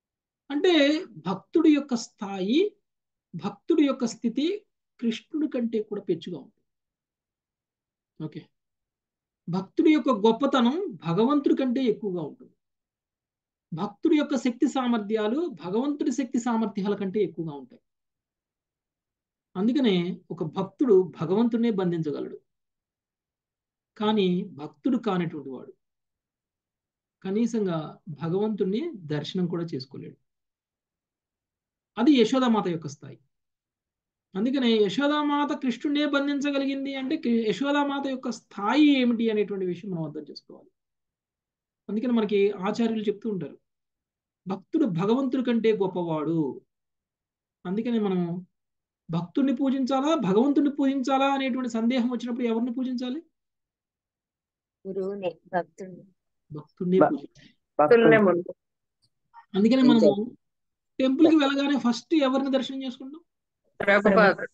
అంటే భక్తుడి యొక్క స్థాయి, భక్తుడి యొక్క స్థితి కృష్ణుడి కంటే కూడా పెచ్చుగా ఉంటుంది. ఓకే, భక్తుడి యొక్క గొప్పతనం భగవంతుడి కంటే ఎక్కువగా ఉంటుంది. భక్తుడి యొక్క శక్తి సామర్థ్యాలు భగవంతుడి శక్తి సామర్థ్యాల కంటే ఎక్కువగా ఉంటాయి. అందుకనే ఒక భక్తుడు భగవంతుడినే బంధించగలడు, కానీ భక్తుడు కానటువంటి వాడు కనీసంగా భగవంతుడిని దర్శనం కూడా చేసుకోలేడు. అది యశోదామాత యొక్క స్థాయి. అందుకనే యశోదామాత కృష్ణుడినే బంధించగలిగింది అంటే యశోదామాత యొక్క స్థాయి ఏమిటి అనేటువంటి విషయం మనం అర్థం చేసుకోవాలి. అందుకని మనకి ఆచార్యులు చెప్తూ ఉంటారు, భక్తుడు భగవంతుడి కంటే గొప్పవాడు. అందుకని మనం భక్తుడిని పూజించాలా భగవంతుడిని పూజించాలా అనేటువంటి సందేహం వచ్చినప్పుడు ఎవరిని పూజించాలి? గురువుని, భక్తుడిని. భక్తుడినే పూజించాలి. భక్తులనే ముందు. అందుకని మనము టెంపుల్కి వెళ్ళగానే ఫస్ట్ ఎవరిని దర్శనం చేసుకుంటాం? ప్రభుపాదుడు.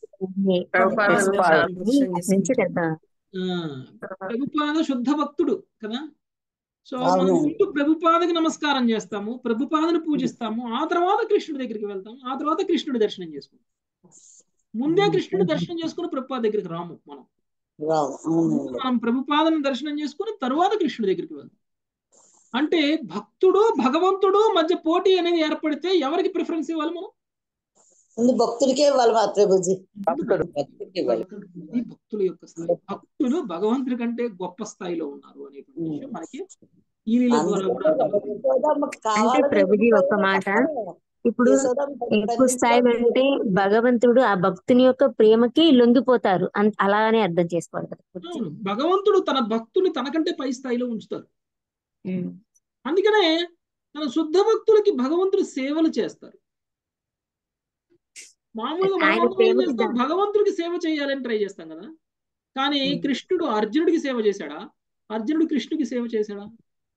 నుంచి కదా. ప్రభుపాద శుద్ధ భక్తుడు కదా. సో మనం ముందు ప్రభుపాదకి నమస్కారం చేస్తాము, ప్రభుపాదను పూజిస్తాము, ఆ తర్వాత కృష్ణుడి దగ్గరికి వెళ్తాము, ఆ తర్వాత కృష్ణుడి దర్శనం చేసుకుంటాం. ముందే కృష్ణుడి దర్శనం చేసుకుని ప్రభుపాద దగ్గరికి రాము. మనం ప్రభుపాదను దర్శనం చేసుకుని తరువాత కృష్ణుడి దగ్గరికి వెళ్తాం. అంటే భక్తుడు భగవంతుడు మధ్య పోటీ అనేది ఏర్పడితే ఎవరికి ప్రిఫరెన్స్ ఇవ్వాలి మనం? భక్తుడికే ఇవ్వాలి ప్రభుజీ. ఈ భక్తుల యొక్క స్థాయి, భక్తులు భగవంతుడి కంటే గొప్ప స్థాయిలో ఉన్నారు అనేటువంటి విషయం మనకి ఈ లీల ద్వారా కూడా అంటే ప్రభుజీ ఒక మాట, ఇప్పుడు ఎక్కువ స్థాయిలో అంటే భగవంతుడు ఆ భక్తుని యొక్క ప్రేమకి లొంగిపోతారు అలానే అర్థం చేసుకోవాలి కదా. భగవంతుడు తన భక్తుని తనకంటే పై స్థాయిలో ఉంచుతారు. అందుకనే తన శుద్ధ భక్తులకి భగవంతుడు సేవలు చేస్తారు. మామూలుగా మనం భగవంతుడికి సేవ చేయాలని ట్రై చేస్తాం కదా. కానీ కృష్ణుడు అర్జునుడికి సేవ చేశాడా? అర్జునుడు కృష్ణుడికి సేవ చేశాడా?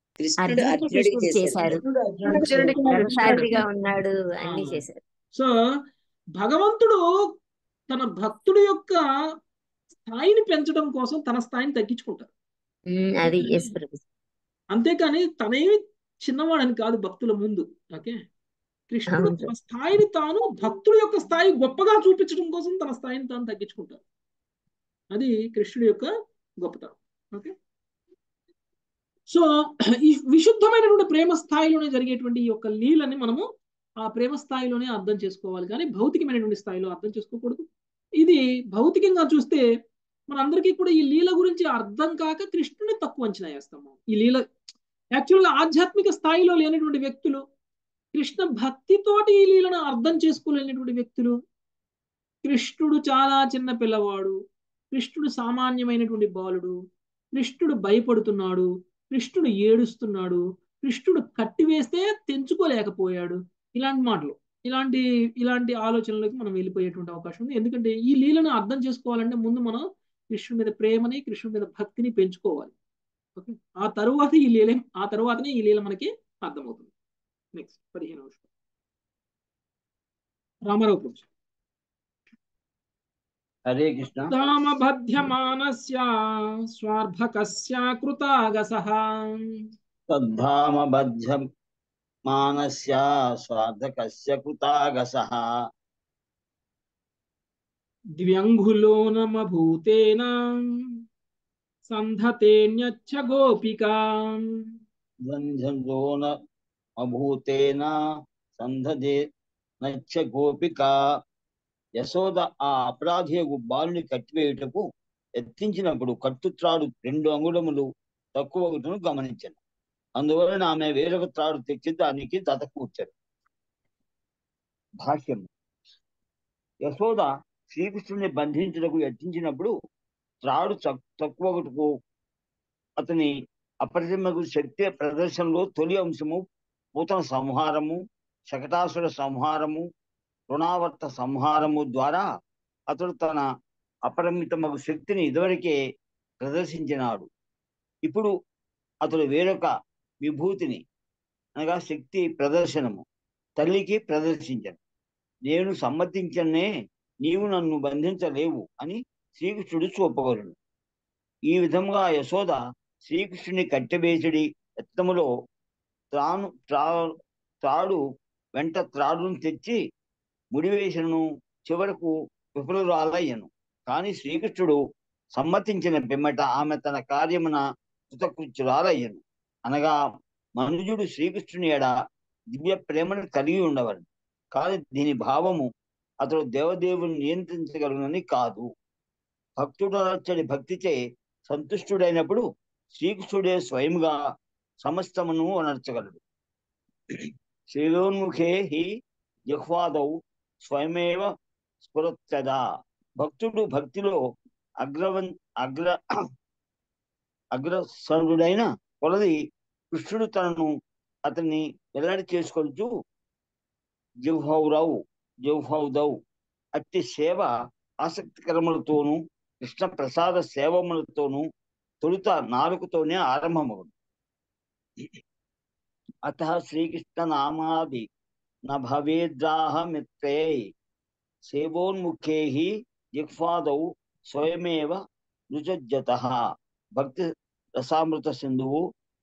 ఉన్నాడు అన్ని చేశారు. సో భగవంతుడు తన భక్తుడి యొక్క స్థాయిని పెంచడం కోసం తన స్థాయిని తగ్గించుకుంటారు. అది అంతేకాని తనేమి చిన్నవాడని కాదు భక్తుల ముందు. ఓకే, కృష్ణుడు తన స్థాయిని తాను భక్తుడి యొక్క స్థాయి గొప్పగా చూపించడం కోసం తన స్థాయిని తాను తగ్గించుకుంటారు. అది కృష్ణుడి యొక్క గొప్పతనం. ఓకే, సో ఈ విశుద్ధమైనటువంటి ప్రేమ స్థాయిలోనే జరిగేటువంటి ఈ యొక్క లీలని మనము ఆ ప్రేమ స్థాయిలోనే అర్థం చేసుకోవాలి, కానీ భౌతికమైనటువంటి స్థాయిలో అర్థం చేసుకోకూడదు. ఇది భౌతికంగా చూస్తే మనందరికీ కూడా ఈ లీల గురించి అర్థం కాక కృష్ణుని తక్కువ అంచనా వేస్తాము. ఈ లీల యాక్చువల్గా ఆధ్యాత్మిక స్థాయిలో లేనటువంటి వ్యక్తులు, కృష్ణ భక్తితోటి ఈ లీలను అర్థం చేసుకోలేనటువంటి వ్యక్తులు, కృష్ణుడు చాలా చిన్న పిల్లవాడు, కృష్ణుడు సామాన్యమైనటువంటి బాలుడు, కృష్ణుడు భయపడుతున్నాడు, కృష్ణుడు ఏడుస్తున్నాడు, కృష్ణుడు కట్టివేస్తే తెంచుకోలేకపోయాడు, ఇలాంటి మాటలు, ఇలాంటి ఆలోచనలకు మనం వెళ్ళిపోయేటువంటి అవకాశం ఉంది. ఎందుకంటే ఈ లీలను అర్థం చేసుకోవాలంటే ముందు మనం కృష్ణుడి మీద ప్రేమని, కృష్ణుడి మీద భక్తిని పెంచుకోవాలి. ఓకే, ఆ తరువాతనే ఈ లీల మనకి అర్థమవుతుంది. నెక్స్ట్ 15వ శ్లోకం రామారావు ప్రభు. హరే కృష్ణ. ధామబధ్యమానస్య స్వార్భకస్య కృతాగసః తద్ధామబధ్యమానస్య స్వార్ధకస్య కృతాగసః ద్వ్యంఘులోనమభూతేన సంధతేన్యచ్చ గోపికాం ద్వంద్వలోనమభూతేన సంధదే నచ్చ గోపికా. యశోద ఆ అపరాధి బాలుని కట్టివేయుటకు యత్నించినప్పుడు కట్టుత్రాడు 2 అంగుళములు తక్కువను గమనించాను. అందువలన ఆమె వేరొక త్రాడు తెచ్చి దానికి దత కూర్చారు. భాష్యం. యశోద శ్రీకృష్ణుని బంధించుటకు యత్నించినప్పుడు త్రాడు తక్కువకు అతని అపరిమిత శక్తి ప్రదర్శనలో తొలి అంశము పూతన సంహారము, శకటాసుర సంహారము, రుణావర్త సంహారము ద్వారా అతడు తన అపరిమితమగు శక్తిని ఇదివరకే ప్రదర్శించినాడు. ఇప్పుడు అతడు వేరొక విభూతిని అనగా శక్తి ప్రదర్శనము తల్లికి ప్రదర్శించను. నేను సమ్మతించనే నీవు నన్ను బంధించలేవు అని శ్రీకృష్ణుడు చూపగలను. ఈ విధంగా యశోద శ్రీకృష్ణుని కట్టెబేసిడి యత్నములో తాడు వెంట త్రాడును తెచ్చి ముడివేషను చివరకు విఫలురాలయ్యను. కానీ శ్రీకృష్ణుడు సమ్మతించిన పిమ్మట ఆమె తన కార్యమున కృతకృత్యురాలయ్యను. అనగా మనుజుడు శ్రీకృష్ణుని ఎడ దివ్య ప్రేమను కలిగి ఉండవను. కానీ దీని భావము అతడు దేవదేవుని నియంత్రించగలనని కాదు. భక్తుడొచ్చడి భక్తిచే సంతుష్టుడైనప్పుడు శ్రీకృష్ణుడే స్వయంగా సమస్తమును అనర్చగలడు. శ్రీలోన్ముఖే హి జిహ్వాదౌ స్వయమేవ స్ఫురత్యదా. భక్తుడు భక్తిలో అగ్రసరుడైన కొలది కృష్ణుడు తనను అతన్ని వెల్లడి చేసుకొచ్చు జిహ్వౌదౌ అట్టి సేవ ఆసక్తికరములతోనూ కృష్ణ ప్రసాద సేవములతోనూ తొలుత నాలుకతోనే ఆరంభమవును. అత శ్రీకృష్ణ నామాది నభవేద్రాహమిత్రే సేవోన్ముఖే జిహ్వాదౌ స్వయమేవ రుచజ్జతః. భక్తి రసామృత సింధువు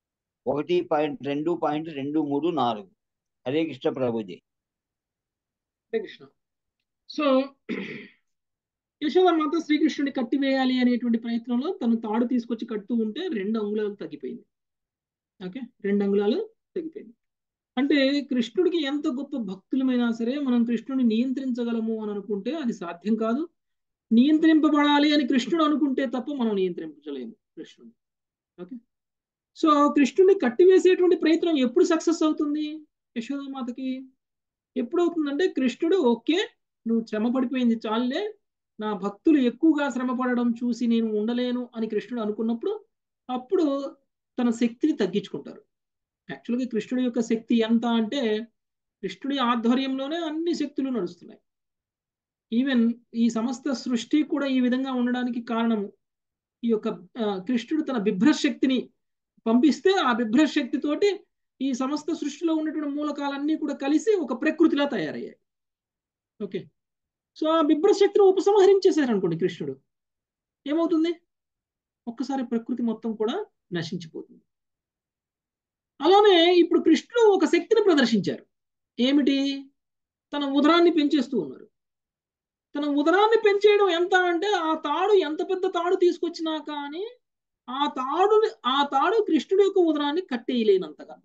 1.2.234. హరే కృష్ణ ప్రభుజీ. హరే కృష్ణ. సో యశోదమాత శ్రీకృష్ణుని కట్టివేయాలి అనేటువంటి ప్రయత్నంలో తను తాడు తీసుకొచ్చి కడుతూ ఉంటే 2 అంగుళాలు తగ్గిపోయింది. ఓకే, 2 అంగుళాలు తగ్గిపోయింది. అంటే కృష్ణుడికి ఎంత గొప్ప భక్తులమైనా సరే మనం కృష్ణుడిని నియంత్రించగలము అని అనుకుంటే అది సాధ్యం కాదు. నియంత్రింపబడాలి అని కృష్ణుడు అనుకుంటే తప్ప మనం నియంత్రించలేము కృష్ణుడిని. ఓకే, సో కృష్ణుడిని కట్టివేసేటువంటి ప్రయత్నం ఎప్పుడు సక్సెస్ అవుతుంది యశోదామాతకి? ఎప్పుడు అవుతుందంటే కృష్ణుడు ఓకే నువ్వు శ్రమ పడిపోయింది చాలులే, నా భక్తులు ఎక్కువగా శ్రమ పడడం చూసి నేను ఉండలేను అని కృష్ణుడు అనుకున్నప్పుడు అప్పుడు తన శక్తిని తగ్గించుకుంటారు. యాక్చువల్గా కృష్ణుడి యొక్క శక్తి ఎంత అంటే కృష్ణుడి ఆధ్వర్యంలోనే అన్ని శక్తులు నడుస్తున్నాయి. ఈవెన్ ఈ సమస్త సృష్టి కూడా ఈ విధంగా ఉండడానికి కారణము ఈ యొక్క కృష్ణుడు తన బిభ్రశక్తిని పంపిస్తే ఆ బిభ్రశక్తితోటి ఈ సమస్త సృష్టిలో ఉన్నటువంటి మూలకాలన్నీ కూడా కలిసి ఒక ప్రకృతిలా తయారయ్యాయి. ఓకే, సో ఆ బిభ్రశక్తిని ఉపసంహరించేశారనుకోండి కృష్ణుడు, ఏమవుతుంది? ఒక్కసారి ప్రకృతి మొత్తం కూడా నశించిపోతుంది. అలానే ఇప్పుడు కృష్ణుడు ఒక శక్తిని ప్రదర్శించారు. ఏమిటి? తన ఉదరాన్ని పెంచేస్తూ ఉన్నారు. తన ఉదరాన్ని పెంచేయడం ఎంత అంటే ఆ తాడు ఎంత పెద్ద తాడు తీసుకొచ్చినా కానీ ఆ తాడు కృష్ణుడి యొక్క ఉదరాన్ని కట్టేయలేనంతగా.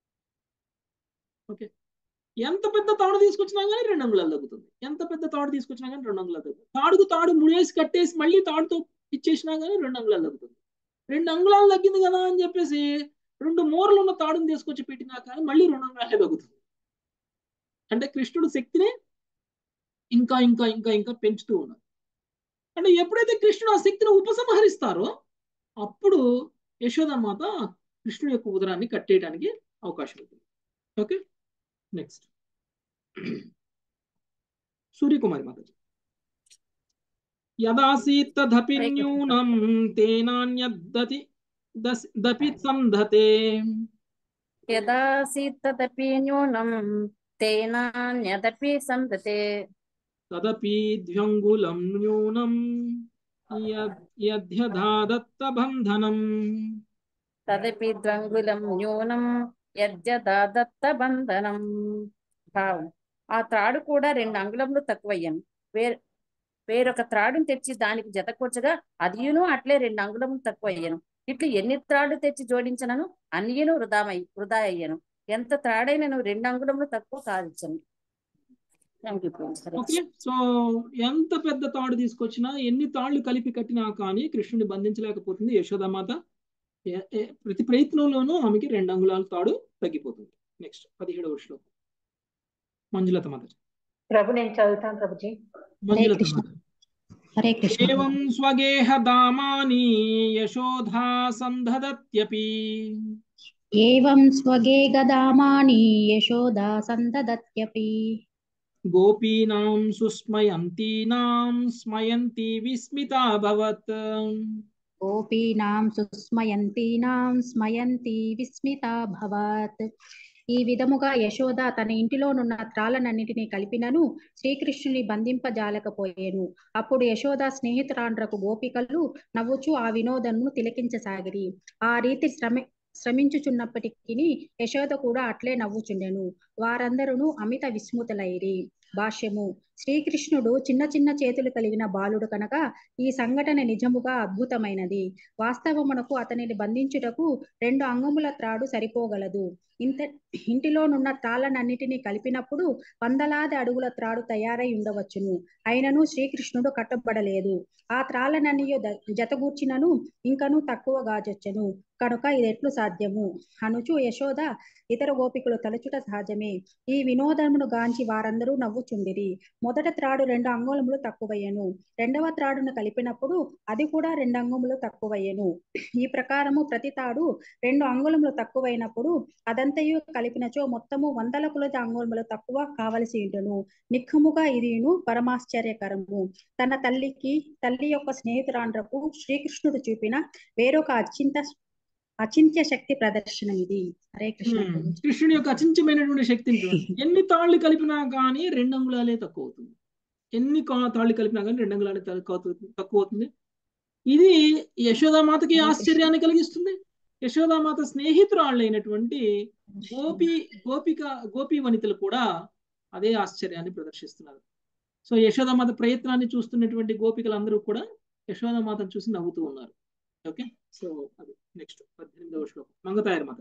ఓకే, ఎంత పెద్ద తాడు తీసుకొచ్చినా కానీ 2 అంగుళాలు తగ్గుతుంది. ఎంత పెద్ద తాడు తీసుకొచ్చినా కానీ 2 అంగుళాలు తగ్గుతుంది. తాడు ముడేసి కట్టేసి మళ్ళీ తాడుతో ఇచ్చేసినా కానీ 2 అంగుళాలు తగ్గుతుంది. 2 అంగుళాలు తగ్గింది కదా అని చెప్పేసి 2 మూరలు ఉన్న తాడుని తీసుకొచ్చి పెట్టినా కానీ మళ్ళీ 2 అంగుళాలే తగ్గుతుంది. అంటే కృష్ణుడు శక్తిని ఇంకా ఇంకా ఇంకా ఇంకా పెంచుతూ ఉన్నారు. అంటే ఎప్పుడైతే కృష్ణుడు ఆ శక్తిని ఉపసంహరిస్తారో అప్పుడు యశోదామాత కృష్ణుడి యొక్క ఉదరాన్ని కట్టేయడానికి అవకాశం ఉంటుంది. ఓకే, నెక్స్ట్ సూర్యకుమారి మాతాజీ. యదాసీత్తదపి న్యూనం తేనాన్యద్దతి దపి సంధతే. యదాసీత్తదపి న్యూనం తేనాన్యదపి సంధతే. తదపి ద్వ్యంగుళం న్యూనం యద్యథాదత్త బంధనం. తదపి ద్వంగులం న్యూనం యద్యథాదత్త బంధనం. భావం: ఆ త్రాడు కూడా 2 అంగుళములు తక్కువయ్యాను. వేరొక త్రాడును తెచ్చి దానికి జతకూర్చగా అదియును అట్లే 2 అంగుళములు తక్కువ అయ్యాను. ఇట్లు ఎన్ని త్రాడు తెచ్చి జోడించనను అన్నియును వృధా అయ్యాను. ఎంత త్రాడైనను 2 అంగుళములు తక్కువ కాదిచ్చను. ఓకే, సో ఎంత పెద్ద తాడు తీసుకొచ్చినా ఎన్ని తాళ్ళు కలిపి కట్టినా కానీ కృష్ణుని బంధించలేకపోతుంది యశోదామాత. ప్రతి ప్రయత్నంలోనూ ఆమెకి 2 అంగుళాల తాడు తగ్గిపోతుంది. నెక్స్ట్ 17వ శ్లోకం మంజులత మాత. ప్రభు నేను చదువుతాను ప్రభుజీ. మంజులత మాత. హరే కృష్ణ. ఏవం స్వగేహ దామాని యశోధా సందదత్యపి. ఏవం స్వగేహదామాని యశోదా సందదత్యపి. గోపీనాం సుస్మయంతీనాం స్మయంతి విస్మితాభవత్. గోపీనాం సుస్మయంతీనాం స్మయంతి విస్మితాభవత్. ఈ విధముగా యశోద తన ఇంటిలోనున్న త్రాళ్ళనన్నిటినీ కలిపినను శ్రీకృష్ణుని బంధింపజాలకపోయేను. అప్పుడు యశోద స్నేహితురాండ్రకు గోపికలు నవ్వుచూ ఆ వినోదమును తిలకించసాగిరి. ఆ రీతి శ్రమించుచున్నప్పటికీ యశోద కూడా అట్లే నవ్వుచుండెను. వారందరూ అమిత విస్మృతులైరి. భాష్యము: శ్రీకృష్ణుడు చిన్న చిన్న చేతులు కలిగిన బాలుడు కనుక ఈ సంఘటన నిజముగా అద్భుతమైనది. వాస్తవమునకు అతనిని బంధించుటకు 2 అంగముల త్రాడు సరిపోగలదు. ఇంటిలోనున్న త్రాళ్ళనన్నిటినీ కలిపినప్పుడు వందలాది అడుగుల త్రాడు తయారై ఉండవచ్చును. అయినను శ్రీకృష్ణుడు కట్టబడలేదు. ఆ త్రాళ్ళనన్నియు జతగూర్చినను ఇంకనూ తక్కువ గాజొచ్చెను. కనుక ఇదెట్లు సాధ్యము అనుచు యశోద ఇతర గోపికలు తలచుట సహజమే. ఈ వినోదమును గాంచి వారందరూ నవ్వుచుండిరి. మొదట త్రాడు 2 అంగుళములు తక్కువయ్యెను. రెండవ త్రాడును కలిపినప్పుడు అది కూడా 2 అంగుళములు తక్కువయ్యెను. ఈ ప్రకారము ప్రతి తాడు 2 అంగుళములు తక్కువైనప్పుడు అదంతయు కలిపినచో మొత్తము 100 కొలది అంగుళములు తక్కువ కావలసి ఉండును. నిఖముగా ఇదియును పరమాశ్చర్యకరము. తన తల్లి యొక్క స్నేహితురాండ్రకు శ్రీకృష్ణుడు చూపిన వేరొక అచింత్య శక్తి ప్రదర్శన ఇది. హరే కృష్ణ. కృష్ణుడి యొక్క అచింత్యమైనటువంటి శక్తిని చూడండి. ఎన్ని తాళ్ళు కలిపినా కానీ 2 అంగుళాలే తక్కువ అవుతుంది. ఎన్ని తాళ్ళు కలిపినా కానీ 2 అంగుళాలే తక్కువ అవుతుంది. ఇది యశోదామాతకి ఆశ్చర్యాన్ని కలిగిస్తుంది. యశోదామాత స్నేహితురాళ్ళైనటువంటి గోపీ వనితలు కూడా అదే ఆశ్చర్యాన్ని ప్రదర్శిస్తున్నారు. సో యశోదామాత ప్రయత్నాన్ని చూస్తున్నటువంటి గోపికలందరూ కూడా యశోదామాతను చూసి నవ్వుతూ ఉన్నారు. ఓకే, సో అది నెక్స్ట్ 18వ శ్లోకం. మంగతాయర్ మాత.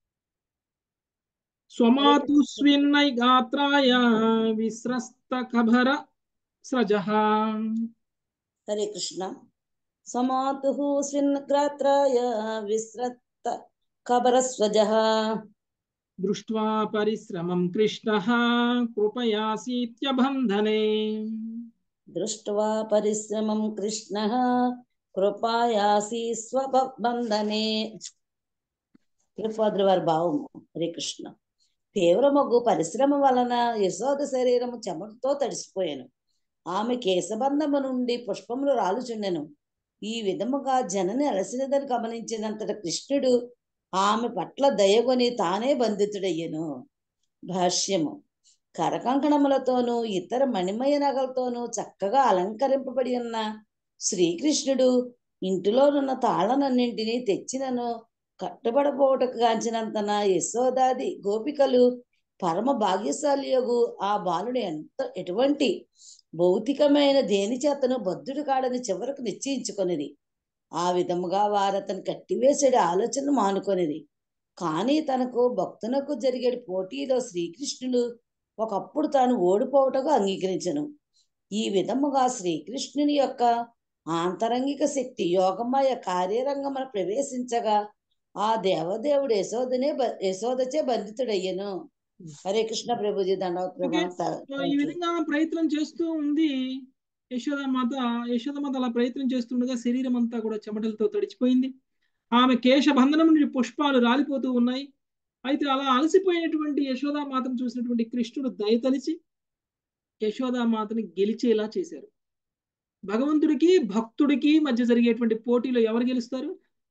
స్వమాతు స్విన్నై గాత్రాయ విస్రస్త కభర స్రజః. హరే కృష్ణ. సమాతుః స్విన్గ్రాత్రాయ విస్రస్త కబరస్వజః. దృష్ట్వా పరిశ్రమం కృష్ణః కృపయాసీత్యబంధనే. దృష్ట్వా పరిశ్రమం కృష్ణః కృపయాసి స్వబంధనే. తిరుపాద్రి వారి భావము. హరే కృష్ణ. తీవ్రమగు పరిశ్రమ వలన యశోద శరీరము చెమటతో తడిసిపోయాను. ఆమె కేశబంధము నుండి పుష్పములు రాలుచుండెను. ఈ విధముగా జనని అలసినదని గమనించినంతట కృష్ణుడు ఆమె పట్ల దయగొని తానే బంధితుడయ్యను. భాష్యము: కరకంకణములతోనూ ఇతర మణిమయ నగలతోనూ చక్కగా అలంకరింపబడి ఉన్న శ్రీకృష్ణుడు ఇంటిలోనున్న తాళనన్నింటినీ తెచ్చినను కట్టుబడపోవటకు గాంచినంతన యశోదాది గోపికలు పరమ భాగ్యశాలియగు ఆ బాలుడు ఎటువంటి భౌతికమైన దేని చేతను బద్ధుడు కాడని చివరకు నిశ్చయించుకొనిది. ఆ విధముగా వారతను కట్టివేసేడు ఆలోచన మానుకొనిది. కానీ తనకు భక్తునకు జరిగే పోటీలో శ్రీకృష్ణుడు ఒకప్పుడు తాను ఓడిపోవటకు అంగీకరించను. ఈ విధముగా శ్రీకృష్ణుని యొక్క ఆంతరంగిక శక్తి యోగమయ కార్యరంగమున ప్రవేశించగా ఆ దేవదేవుడు యశోదచే బంధితుడయ్యను. హరే కృష్ణ ప్రభుజీ. ఈ విధంగా ప్రయత్నం చేస్తూ ఉంది యశోదామాత అలా ప్రయత్నం చేస్తుండగా శరీరం అంతా కూడా చెమటలతో తడిచిపోయింది. ఆమె కేశబంధనం నుండి పుష్పాలు రాలిపోతూ ఉన్నాయి. అయితే అలా అలసిపోయినటువంటి యశోదామాతను చూసినటువంటి కృష్ణుడు దయతలిచి యశోదామాతని గెలిచేలా చేశారు. భగవంతుడికి భక్తుడికి మధ్య జరిగేటువంటి పోటీలో ఎవరు గెలుస్తారు?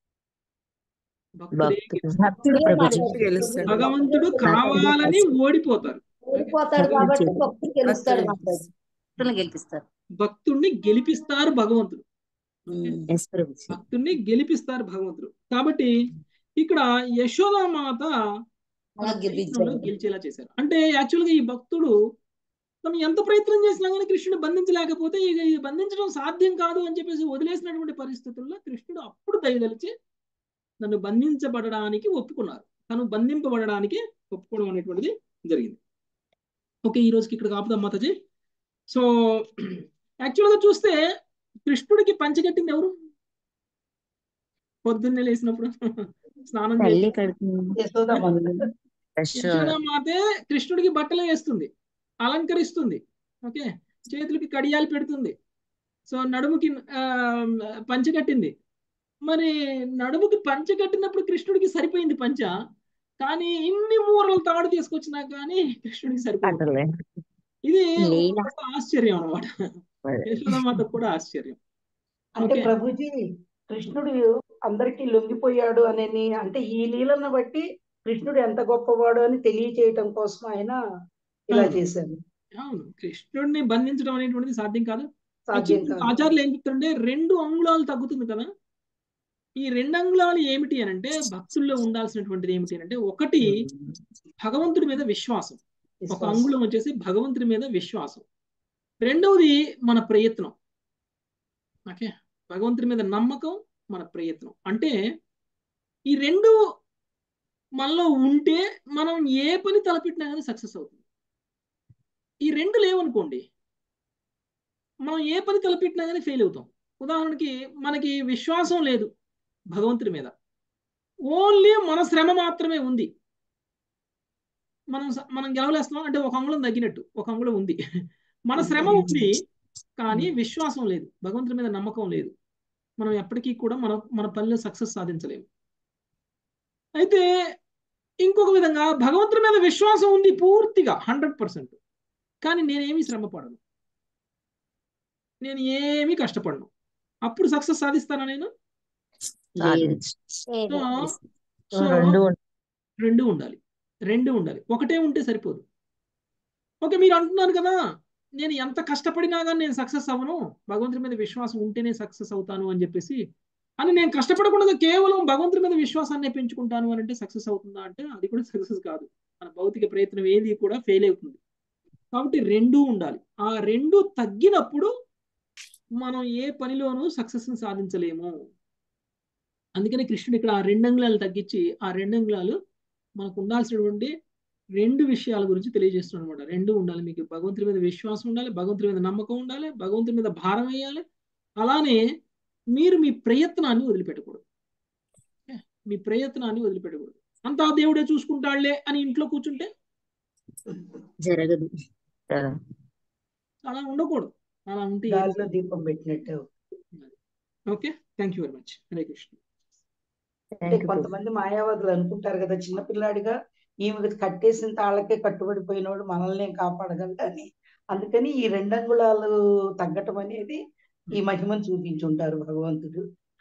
భగవంతుడు కావాలని ఓడిపోతారు. కాబట్టి భక్తుడు గెలుస్తాడు. భక్తుడిని గెలిపిస్తారు భగవంతుడు. భక్తుడిని గెలిపిస్తారు భగవంతుడు. కాబట్టి ఇక్కడ యశోదామాత గెలిచేలా చేశారు. అంటే యాక్చువల్గా ఈ భక్తుడు తను ఎంత ప్రయత్నం చేసినా కానీ కృష్ణుడు బంధించలేకపోతే ఇది బంధించడం సాధ్యం కాదు అని చెప్పేసి వదిలేసినటువంటి పరిస్థితుల్లో కృష్ణుడు అప్పుడు దయదలిచి నన్ను బంధించబడడానికి ఒప్పుకున్నారు. తను బంధింపబడడానికి ఒప్పుకోవడం అనేటువంటిది జరిగింది. ఓకే, ఈ రోజుకి ఇక్కడ ఆపుదాం మాతాజీ. సో యాక్చువల్గా చూస్తే కృష్ణుడికి పంచగట్టింది ఎవరు? పొద్దున్నే లేసినప్పుడు స్నానం యశోదామాతే కృష్ణుడికి బట్టలు వేస్తుంది, అలంకరిస్తుంది. ఓకే, చేతులకి కడియాలు పెడుతుంది. సో నడుముకి పంచగట్టింది. మరి నడుముకి పంచ కట్టినప్పుడు కృష్ణుడికి సరిపోయింది పంచ. కానీ ఇన్ని మూరలు తాడు తీసుకొచ్చినా కానీ కృష్ణుడికి సరిపోయింది. ఇది ఆశ్చర్యం అన్నమాట. యశోదామాత కూడా ఆశ్చర్యం. అంటే ప్రభుజీ కృష్ణుడు అందరికీ లొంగిపోయాడు అని, అంటే ఈ లీలను బట్టి కృష్ణుడు ఎంత గొప్పవాడు అని తెలియచేయటం కోసం ఆయన ఇలా చేశారు. అవును, కృష్ణుడిని బంధించడం అనేటువంటిది సాధ్యం కాదు. ఆచార్యులు ఏం చెప్తారంటే 2 అంగుళాలు తగ్గుతుంది కదా, ఈ 2 అంగుళాలు ఏమిటి అని అంటే భక్తుల్లో ఉండాల్సినటువంటిది ఏమిటి అంటే, ఒకటి భగవంతుడి మీద విశ్వాసం. ఒక అంగుళం వచ్చేసి భగవంతుడి మీద విశ్వాసం. రెండవది మన ప్రయత్నం. ఓకే, భగవంతుడి మీద నమ్మకం, మన ప్రయత్నం. అంటే ఈ రెండు మనలో ఉంటే మనం ఏ పని తలపెట్టినా కానీ సక్సెస్ అవుతుంది. ఈ రెండు లేవనుకోండి, మనం ఏ పని తలపెట్టినా కానీ ఫెయిల్ అవుతాం. ఉదాహరణకి మనకి విశ్వాసం లేదు భగవంతుడి మీద, ఓన్లీ మన శ్రమ మాత్రమే ఉంది. మనం గెలవలేస్తున్నాం అంటే ఒక అంగుళం తగ్గినట్టు, ఒక అంగుళం ఉంది. మన శ్రమ ఉంది కానీ విశ్వాసం లేదు, భగవంతుడి మీద నమ్మకం లేదు. మనం ఎప్పటికీ కూడా మన పనిలో సక్సెస్ సాధించలేము. అయితే ఇంకొక విధంగా భగవంతుడి మీద విశ్వాసం ఉంది పూర్తిగా 100%, కానీ నేనేమి శ్రమ పడను, నేను ఏమీ కష్టపడను. అప్పుడు సక్సెస్ సాధిస్తానా నేను? సో రెండు ఉండాలి, రెండు ఉండాలి. ఒకటే ఉంటే సరిపోదు. ఓకే, మీరు అంటున్నారు కదా నేను ఎంత కష్టపడినా కానీ నేను సక్సెస్ అవ్వను, భగవంతుడి మీద విశ్వాసం ఉంటేనే సక్సెస్ అవుతాను అని చెప్పేసి అని నేను కష్టపడకుండా కేవలం భగవంతుడి మీద విశ్వాసాన్ని పెంచుకుంటాను అని అంటే సక్సెస్ అవుతుందా అంటే అది కూడా సక్సెస్ కాదు. మన భౌతిక ప్రయత్నం ఏది కూడా ఫెయిల్ అవుతుంది. కాబట్టి రెండూ ఉండాలి. ఆ రెండు తగ్గినప్పుడు మనం ఏ పనిలోనూ సక్సెస్ని సాధించలేము. అందుకని కృష్ణుడు ఇక్కడ ఆ 2 అంగుళాలు తగ్గించి ఆ 2 అంగుళాలు మనకు ఉండాల్సినటువంటి 2 విషయాల గురించి తెలియజేస్తున్నాడు అనమాట. రెండు ఉండాలి, మీకు భగవంతుడి మీద విశ్వాసం ఉండాలి, భగవంతుడి మీద నమ్మకం ఉండాలి, భగవంతుడి మీద భారం వేయాలి. అలానే మీరు మీ ప్రయత్నాన్ని వదిలిపెట్టకూడదు. మీ ప్రయత్నాన్ని వదిలిపెట్టకూడదు. అంతా దేవుడే చూసుకుంటాడులే అని ఇంట్లో కూర్చుంటే జరగదు. అలా ఉండకూడదు. అలా ఉంటే గాలిలో దీపం పెట్టినట్టు. Okay, thank you very much. Hare Krishna. అంటే కొంతమంది మాయావాదులు అనుకుంటారు కదా, చిన్నపిల్లాడిగా ఈమె కట్టేసిన తాళ్ళకే కట్టుబడిపోయినోడు మనల్ని కాపాడగలడు అని. అందుకని ఈ 2 అంగుళాలు తగ్గటం అనేది ఈ మహిమను చూపించుంటారు భగవంతుడు.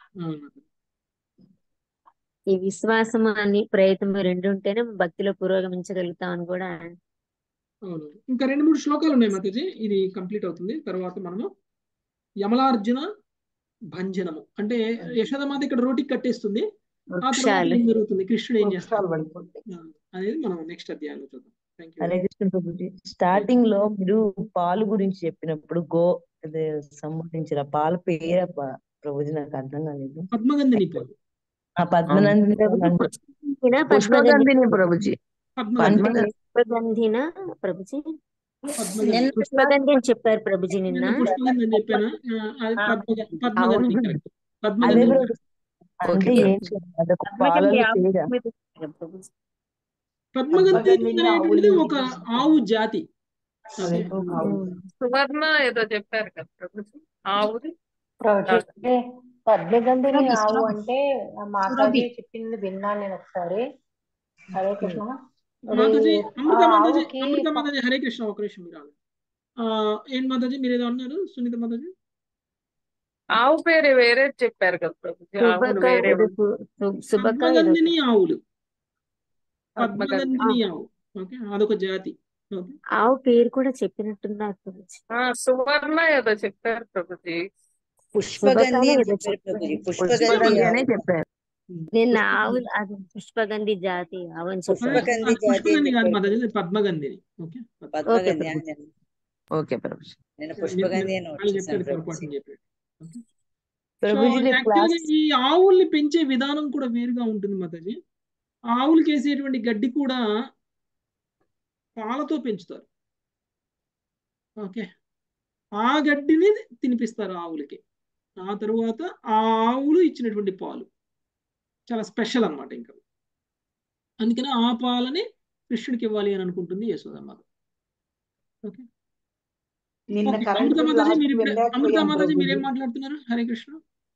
ఈ విశ్వాసం అని ప్రయత్నం రెండు ఉంటేనే భక్తిలో పురోగమించగలుగుతాం అని కూడా. అవును, ఇంకా 2-3 శ్లోకాలు ఉన్నాయి మాతాజీ, ఇది కంప్లీట్ అవుతుంది. తర్వాత మనము యమలార్జున భంజనము అంటే యశోదమాత ఇక్కడ రోటికి కట్టేస్తుంది, ఆ తర్వాత ఏం జరుగుతుంది, కృష్ణుడు ఏం చేస్తాడు అనేది మనం నెక్స్ట్ అధ్యాయంలో చూద్దాం. హరే కృష్ణ ప్రభుజీ. స్టార్టింగ్ లో మీరు పాలు గురించి చెప్పినప్పుడు సంబంధించిన పాల పేరు ప్రభుజీ నాకు అర్థం కాలేదు. పద్మగంధిని పాలు. పద్మనందిని పుష్పగంధిని ప్రభుజీ. పుష్పగంధిన ప్రభుజీ, పుష్పగంధి అని చెప్పారు ప్రభుజీ నిన్న. పుష్పగంధి అని చెప్పాను. పద్మగంధి అనేటువంటిది ఒక ఆవు జాతి. సువర్ణ ఏదో చెప్పారు కదా ప్రభుజీ, ఆవుది. పద్మగంధిని ఆవు అంటే మాతాజీ చెప్పింది విన్నాను నేను ఒకసారి. హరే కృష్ణ. అమృత మాతాజీ హరే కృష్ణ. ఒక నిమిషం మీరు ఏంటి మాతాజీ మీరు ఏదో అన్నారు సునీత మాతాజీ? ఆవు పేరు వేరే చెప్పారు కదా ప్రభుజీ. పద్మగంధిని ఆవులు, పద్మగంధిని ఆవు. ఓకే, అదొక జాతి. ఆవు పేరు కూడా చెప్పినట్టున్నారు ప్రభుజీ. సువర్ణ ఏదో చెప్పారు ప్రభుజీ. పుష్పగంధి అనే చెప్పారు. నేను ఆవు అది పుష్పగంధి జాతి అవని చెప్పారు. పద్మగంధిని. ఓకే ప్రభుజీ. నేను పుష్పగంధి ఈ ఆవుల్ని పెంచే విధానం కూడా వేరుగా ఉంటుంది మాతాజీ. ఆవులకి వేసేటువంటి గడ్డి కూడా పాలతో పెంచుతారు. ఓకే, ఆ గడ్డిని తినిపిస్తారు ఆవులకి. ఆ తరువాత ఆ ఆవులు ఇచ్చినటువంటి పాలు చాలా స్పెషల్ అన్నమాట. ఇంకా అందుకని ఆ పాలని కృష్ణుడికి ఇవ్వాలి అని అనుకుంటుంది యశోదమ్మ. ఓకే, అమృత మాతాజీ మీరేం మాట్లాడుతున్నారు? హరే కృష్ణ.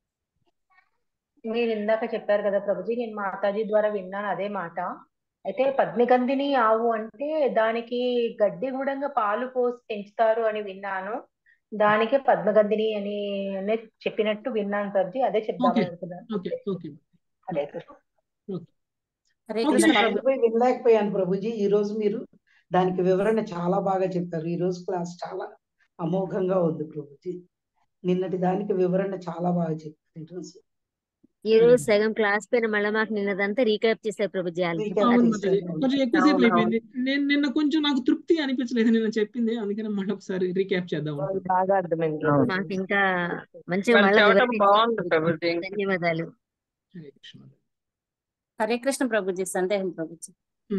మీరు ఇందాక చెప్పారు కదా ప్రభుజీ, నేను మాతాజీ ద్వారా విన్నాను అదే మాట. అయితే పద్మగంధిని ఆవు అంటే దానికి గడ్డి గూడంగా పాలు పోసి పెంచుతారు అని విన్నాను. దానికే పద్మగంధిని అని చెప్పినట్టు విన్నాను ప్రభుజీ. అదే చెప్దామని అనుకున్నాను. హరే కృష్ణ. వినలేకపోయాను ప్రభుజీ. ఈ రోజు మీరు దానికి వివరణ చాలా బాగా చెప్పారు. ఈ రోజు క్లాస్ చాలా అమోఘంగా ఉంది ప్రభుజీ. నిన్నటి దానికి వివరణ చాలా బాగా చెప్పారు. ఈ రోజు సగం క్లాస్ పైన మళ్ళీ మాకు నిన్నదంతా రీక్యాప్ చేశారు ప్రభుజీ అవును మాతాజీ, కొంచెం ఎక్కువసేపు అయిపోయింది. నేను నిన్న కొంచెం నాకు తృప్తిగా అనిపించలేదు నిన్న చెప్పింది, అందుకని మళ్ళీ ఒకసారి రీక్యాప్ చేద్దాం. బాగా అర్థమైంది మాకు ఇంకా మంచిగా వాళ్ళు మళ్ళీ చెప్పడం వివరించారు బాగుంది ప్రభుజీ. ధన్యవాదాలు. హరే కృష్ణ. హరే కృష్ణ ప్రభుజీ. సందేహం ప్రభుజీ.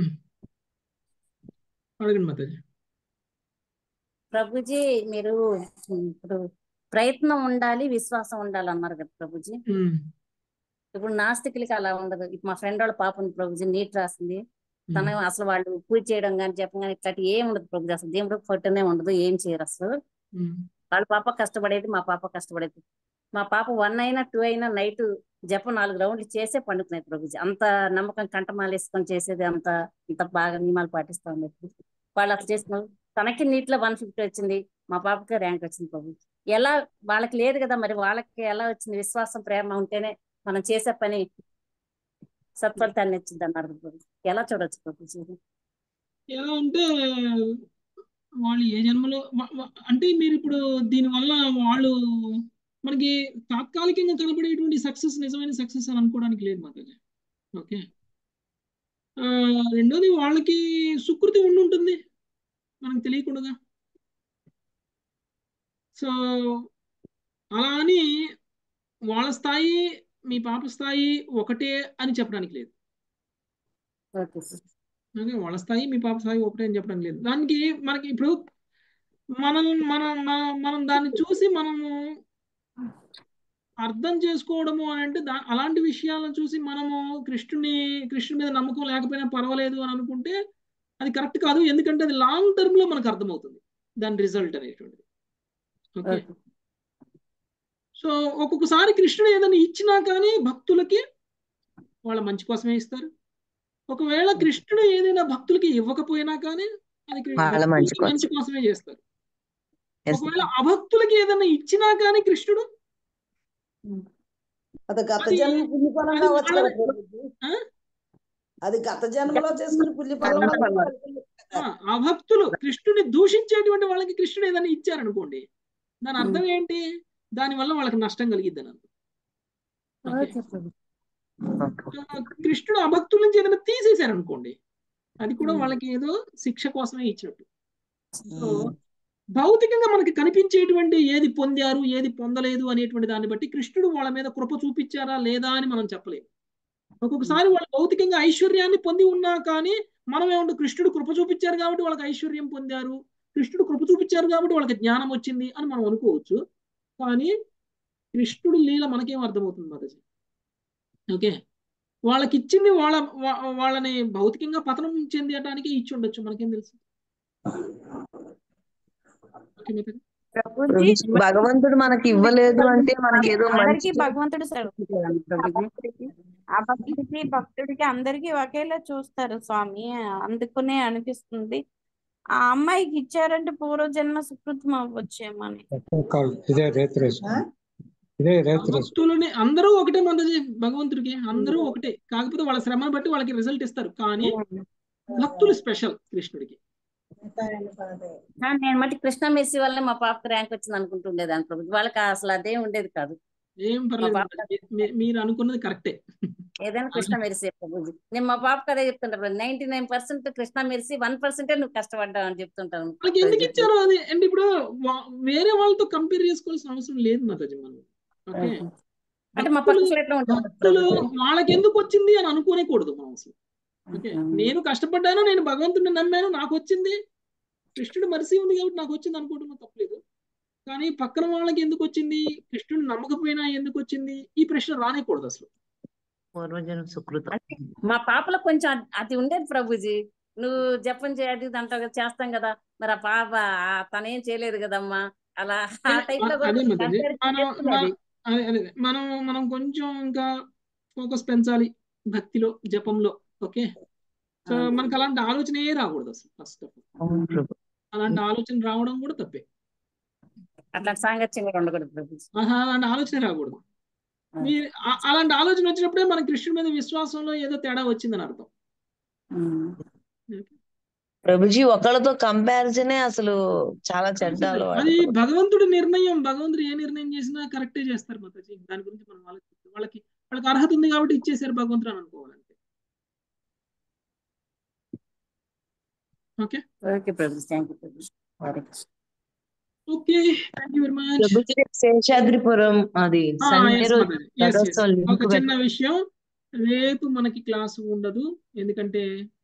అడగండి మాతాజీ. ప్రభుజీ మీరు ఇప్పుడు ప్రయత్నం ఉండాలి, విశ్వాసం ఉండాలి అన్నారు కదా ప్రభుజీ. ఇప్పుడు నాస్తికులకి అలా ఉండదు. ఇప్పుడు మా ఫ్రెండ్ వాళ్ళ పాప ఉంది ప్రభుజీ, నీట్ రాసింది. తన అసలు వాళ్ళు పూజ చేయడం కానీ చెప్పడం కానీ ఇట్లాంటి ఏం ఉండదు ప్రభుజీ. అసలు దేవుడు పట్టునే ఉండదు, ఏం చేయరు అసలు. వాళ్ళ పాప కష్టపడేది, మా పాప కష్టపడేది. మా పాప 1 అయినా 2 అయినా నైట్ జపం 4 రౌండ్లు చేసే పండుకున్నాయి ప్రభుజీ. అంత నమ్మకం, కంఠమాలు వేసుకొని చేసేది, అంత బాగా నియమాలు పాటిస్తా ఉండేది. వాళ్ళు అట్లా చేసుకున్నారు. తనకి నీట్ లో 150 వచ్చింది, మా పాపకి ర్యాంక్ వచ్చింది ప్రభు. ఎలా వాళ్ళకి లేదు కదా, మరి వాళ్ళకి ఎలా వచ్చింది? విశ్వాసం, ప్రేమ ఉంటేనే మనం చేసే పని సత్ఫలితాన్ని ఇచ్చింది అన్నారు ప్రభు. ఎలా చూడొచ్చు ప్రభుజీ? ఎలా అంటే వాళ్ళు ఏ జన్మలో అంటే మీరు ఇప్పుడు దీనివల్ల వాళ్ళు మనకి తాత్కాలికంగా కనబడేటువంటి సక్సెస్ నిజమైన సక్సెస్ అని అనుకోవడానికి లేదు మాతాజీ. ఓకే, రెండోది వాళ్ళకి సుకృతి ఉండి ఉంటుంది మనకు తెలియకుండా. సో అలా అని వాళ్ళ స్థాయి మీ పాప స్థాయి ఒకటే అని చెప్పడానికి లేదు. ఓకే, వాళ్ళ స్థాయి మీ పాప స్థాయి ఒకటే అని చెప్పడానికి లేదు. దానికి మనకి ఇప్పుడు మనం దాన్ని చూసి మనము అర్థం చేసుకోవడము అని అంటే అలాంటి విషయాలను చూసి మనము కృష్ణుడి మీద నమ్మకం లేకపోయినా పర్వాలేదు అని అనుకుంటే అది కరెక్ట్ కాదు. ఎందుకంటే అది లాంగ్ టర్మ్ లో మనకు అర్థమవుతుంది దాని రిజల్ట్ అనేటువంటిది. ఓకే, సో ఒక్కొక్కసారి కృష్ణుడు ఏదైనా ఇచ్చినా కానీ భక్తులకి వాళ్ళ మంచి కోసమే ఇస్తారు. ఒకవేళ కృష్ణుడు ఏదైనా భక్తులకి ఇవ్వకపోయినా కానీ అది భక్తులకి మంచి కోసమే చేస్తారు. ఒకవేళ అభక్తులకి ఏదైనా ఇచ్చినా కానీ కృష్ణుడు అది గత జన్మ పుణ్యఫలం కావచ్చు కదా ప్రభుజీ. అది గత జన్మలో చేసుకుని పుణ్యఫలం అభక్తులు కృష్ణుని దూషించేటువంటి వాళ్ళకి కృష్ణుడు ఏదైనా ఇచ్చారనుకోండి, దాని అర్థం ఏంటి? దానివల్ల వాళ్ళకి నష్టం కలిగిద్ది అని అర్థం. కృష్ణుడు అభక్తుల నుంచి ఏదైనా తీసేశారనుకోండి, అది కూడా వాళ్ళకి ఏదో శిక్ష కోసమే ఇచ్చినట్టు. సో భౌతికంగా మనకి కనిపించేటువంటి ఏది పొందారు ఏది పొందలేదు అనేటువంటి దాన్ని బట్టి కృష్ణుడు వాళ్ళ మీద కృప చూపించారా లేదా అని మనం చెప్పలేము. ఒక్కొక్కసారి వాళ్ళు భౌతికంగా ఐశ్వర్యాన్ని పొంది ఉన్నా కానీ మనం ఏమంటే కృష్ణుడు కృప చూపించారు కాబట్టి వాళ్ళకి ఐశ్వర్యం పొందారు, కృష్ణుడు కృప చూపించారు కాబట్టి వాళ్ళకి జ్ఞానం వచ్చింది అని మనం అనుకోవచ్చు. కానీ కృష్ణుడు లీల మనకేం అర్థమవుతుంది మాతాజీ? ఓకే, వాళ్ళకి ఇచ్చింది వాళ్ళని భౌతికంగా పతనం చెందడానికి ఇచ్చి ఉండొచ్చు, మనకేం తెలుసు. భగవంతుడు మనకి ఇవ్వలేదు అంటే మనకి ఏదో అందరికి భగవంతుడు ఆ భక్తుడికి అందరికి ఒకేలా చూస్తారు స్వామి. అందుకునే అనిపిస్తుంది ఆ అమ్మాయికి ఇచ్చారంటే పూర్వజన్మ సుకృతం అవ్వచ్చేమని. భక్తులని అందరూ ఒకటే మాతాజీ, భగవంతుడికి అందరూ ఒకటే, కాకపోతే వాళ్ళ శ్రమను బట్టి వాళ్ళకి రిజల్ట్ ఇస్తారు. కానీ భక్తులు స్పెషల్ కృష్ణుడికి. నేను మట్టి కృష్ణ మెస్సి వల్ల మా పాపకి ర్యాంక్ వచ్చింది అనుకుంటుండేదాన్ని ప్రభుజీ. వాళ్ళకి అసలు అదే ఉండేది కాదు. ఏం పర్లేదు, మీరు అనుకున్నది కరెక్టే. ఏదైనా కృష్ణ మెరిసి ప్రభుజీ. నేను మా పాపకి అదే చెప్తుంటా, 99% కృష్ణ మెరిసి 1% నువ్వు కష్టపడ్డావు అని చెప్తుంటాను. వాళ్ళకి ఎందుకు ఇచ్చారు అది అంటే ఇప్పుడు వేరే వాళ్ళతో కంపేర్ చేసుకోవాల్సిన అవసరం లేదు మాతాజీ. మనం ఓకే, అంటే మా భక్తులు వాళ్ళకి ఎందుకు వచ్చింది అని అనుకోనేకూడదు మనం అసలు. ఓకే, నేను కష్టపడ్డాను, నేను భగవంతుడిని నమ్మాను, నాకు వచ్చింది, కృష్ణుడు మరిసి ఉంది కాబట్టి నాకు వచ్చింది అనుకోవడం తప్పలేదు. కానీ పక్కన వాళ్ళకి ఎందుకు వచ్చింది, కృష్ణుడు నమ్మకపోయినా ఎందుకు వచ్చింది, ఈ ప్రశ్న రానేకూడదు అసలు. మా పాపలో కొంచెం అది ఉండేది ప్రభుజీ. నువ్వు జపం చేయది దాంట్లో చేస్తాం కదా, మరి ఆ పాప తనేం చేయలేదు కదమ్మా, అలా ఆ టైప్ లో మనం కొంచెం ఇంకా ఫోకస్ పెంచాలి భక్తిలో, జపంలో. ఓకే, సో మనకు అలాంటి ఆలోచనే రాకూడదు అసలు. ఫస్ట్ ఆఫ్ ఆల్ అలాంటి ఆలోచన రావడం కూడా తప్పే. అట్లాంటి సాంగత్యం కూడా ఉండకూడదు, అలాంటి ఆలోచన రాకూడదు. మీరు అలాంటి ఆలోచన వచ్చినప్పుడే మన కృష్ణుడి మీద విశ్వాసంలో ఏదో తేడా వచ్చిందని అర్థం. ప్రభుజీ ఒకళ్ళతో కంపారిజనే అసలు చాలా చెడ్డ అది భగవంతుడి నిర్ణయం. భగవంతుడు ఏ నిర్ణయం చేసినా కరెక్టే చేస్తారు మాతాజీ. దాని గురించి మనం ఆలోచిస్తాం. వాళ్ళకి వాళ్ళకి అర్హత ఉంది కాబట్టి ఇచ్చేసారు భగవంతుడు అని అనుకోవాలంటే. ఓకే ఓకే ప్రభు, థ్యాంక్ యూ ప్రభు. Hare Krishna. Okay, thank you very much. ప్రభుజీ శేషాద్రిపురం అది సండే ఎస్ రోజు మదర్, ఎస్ ఎస్. రథోత్సవం ఒక లింక్ చిన్న విషయం, రేపు మనకి క్లాస్ ఉండదు, ఎందుకంటే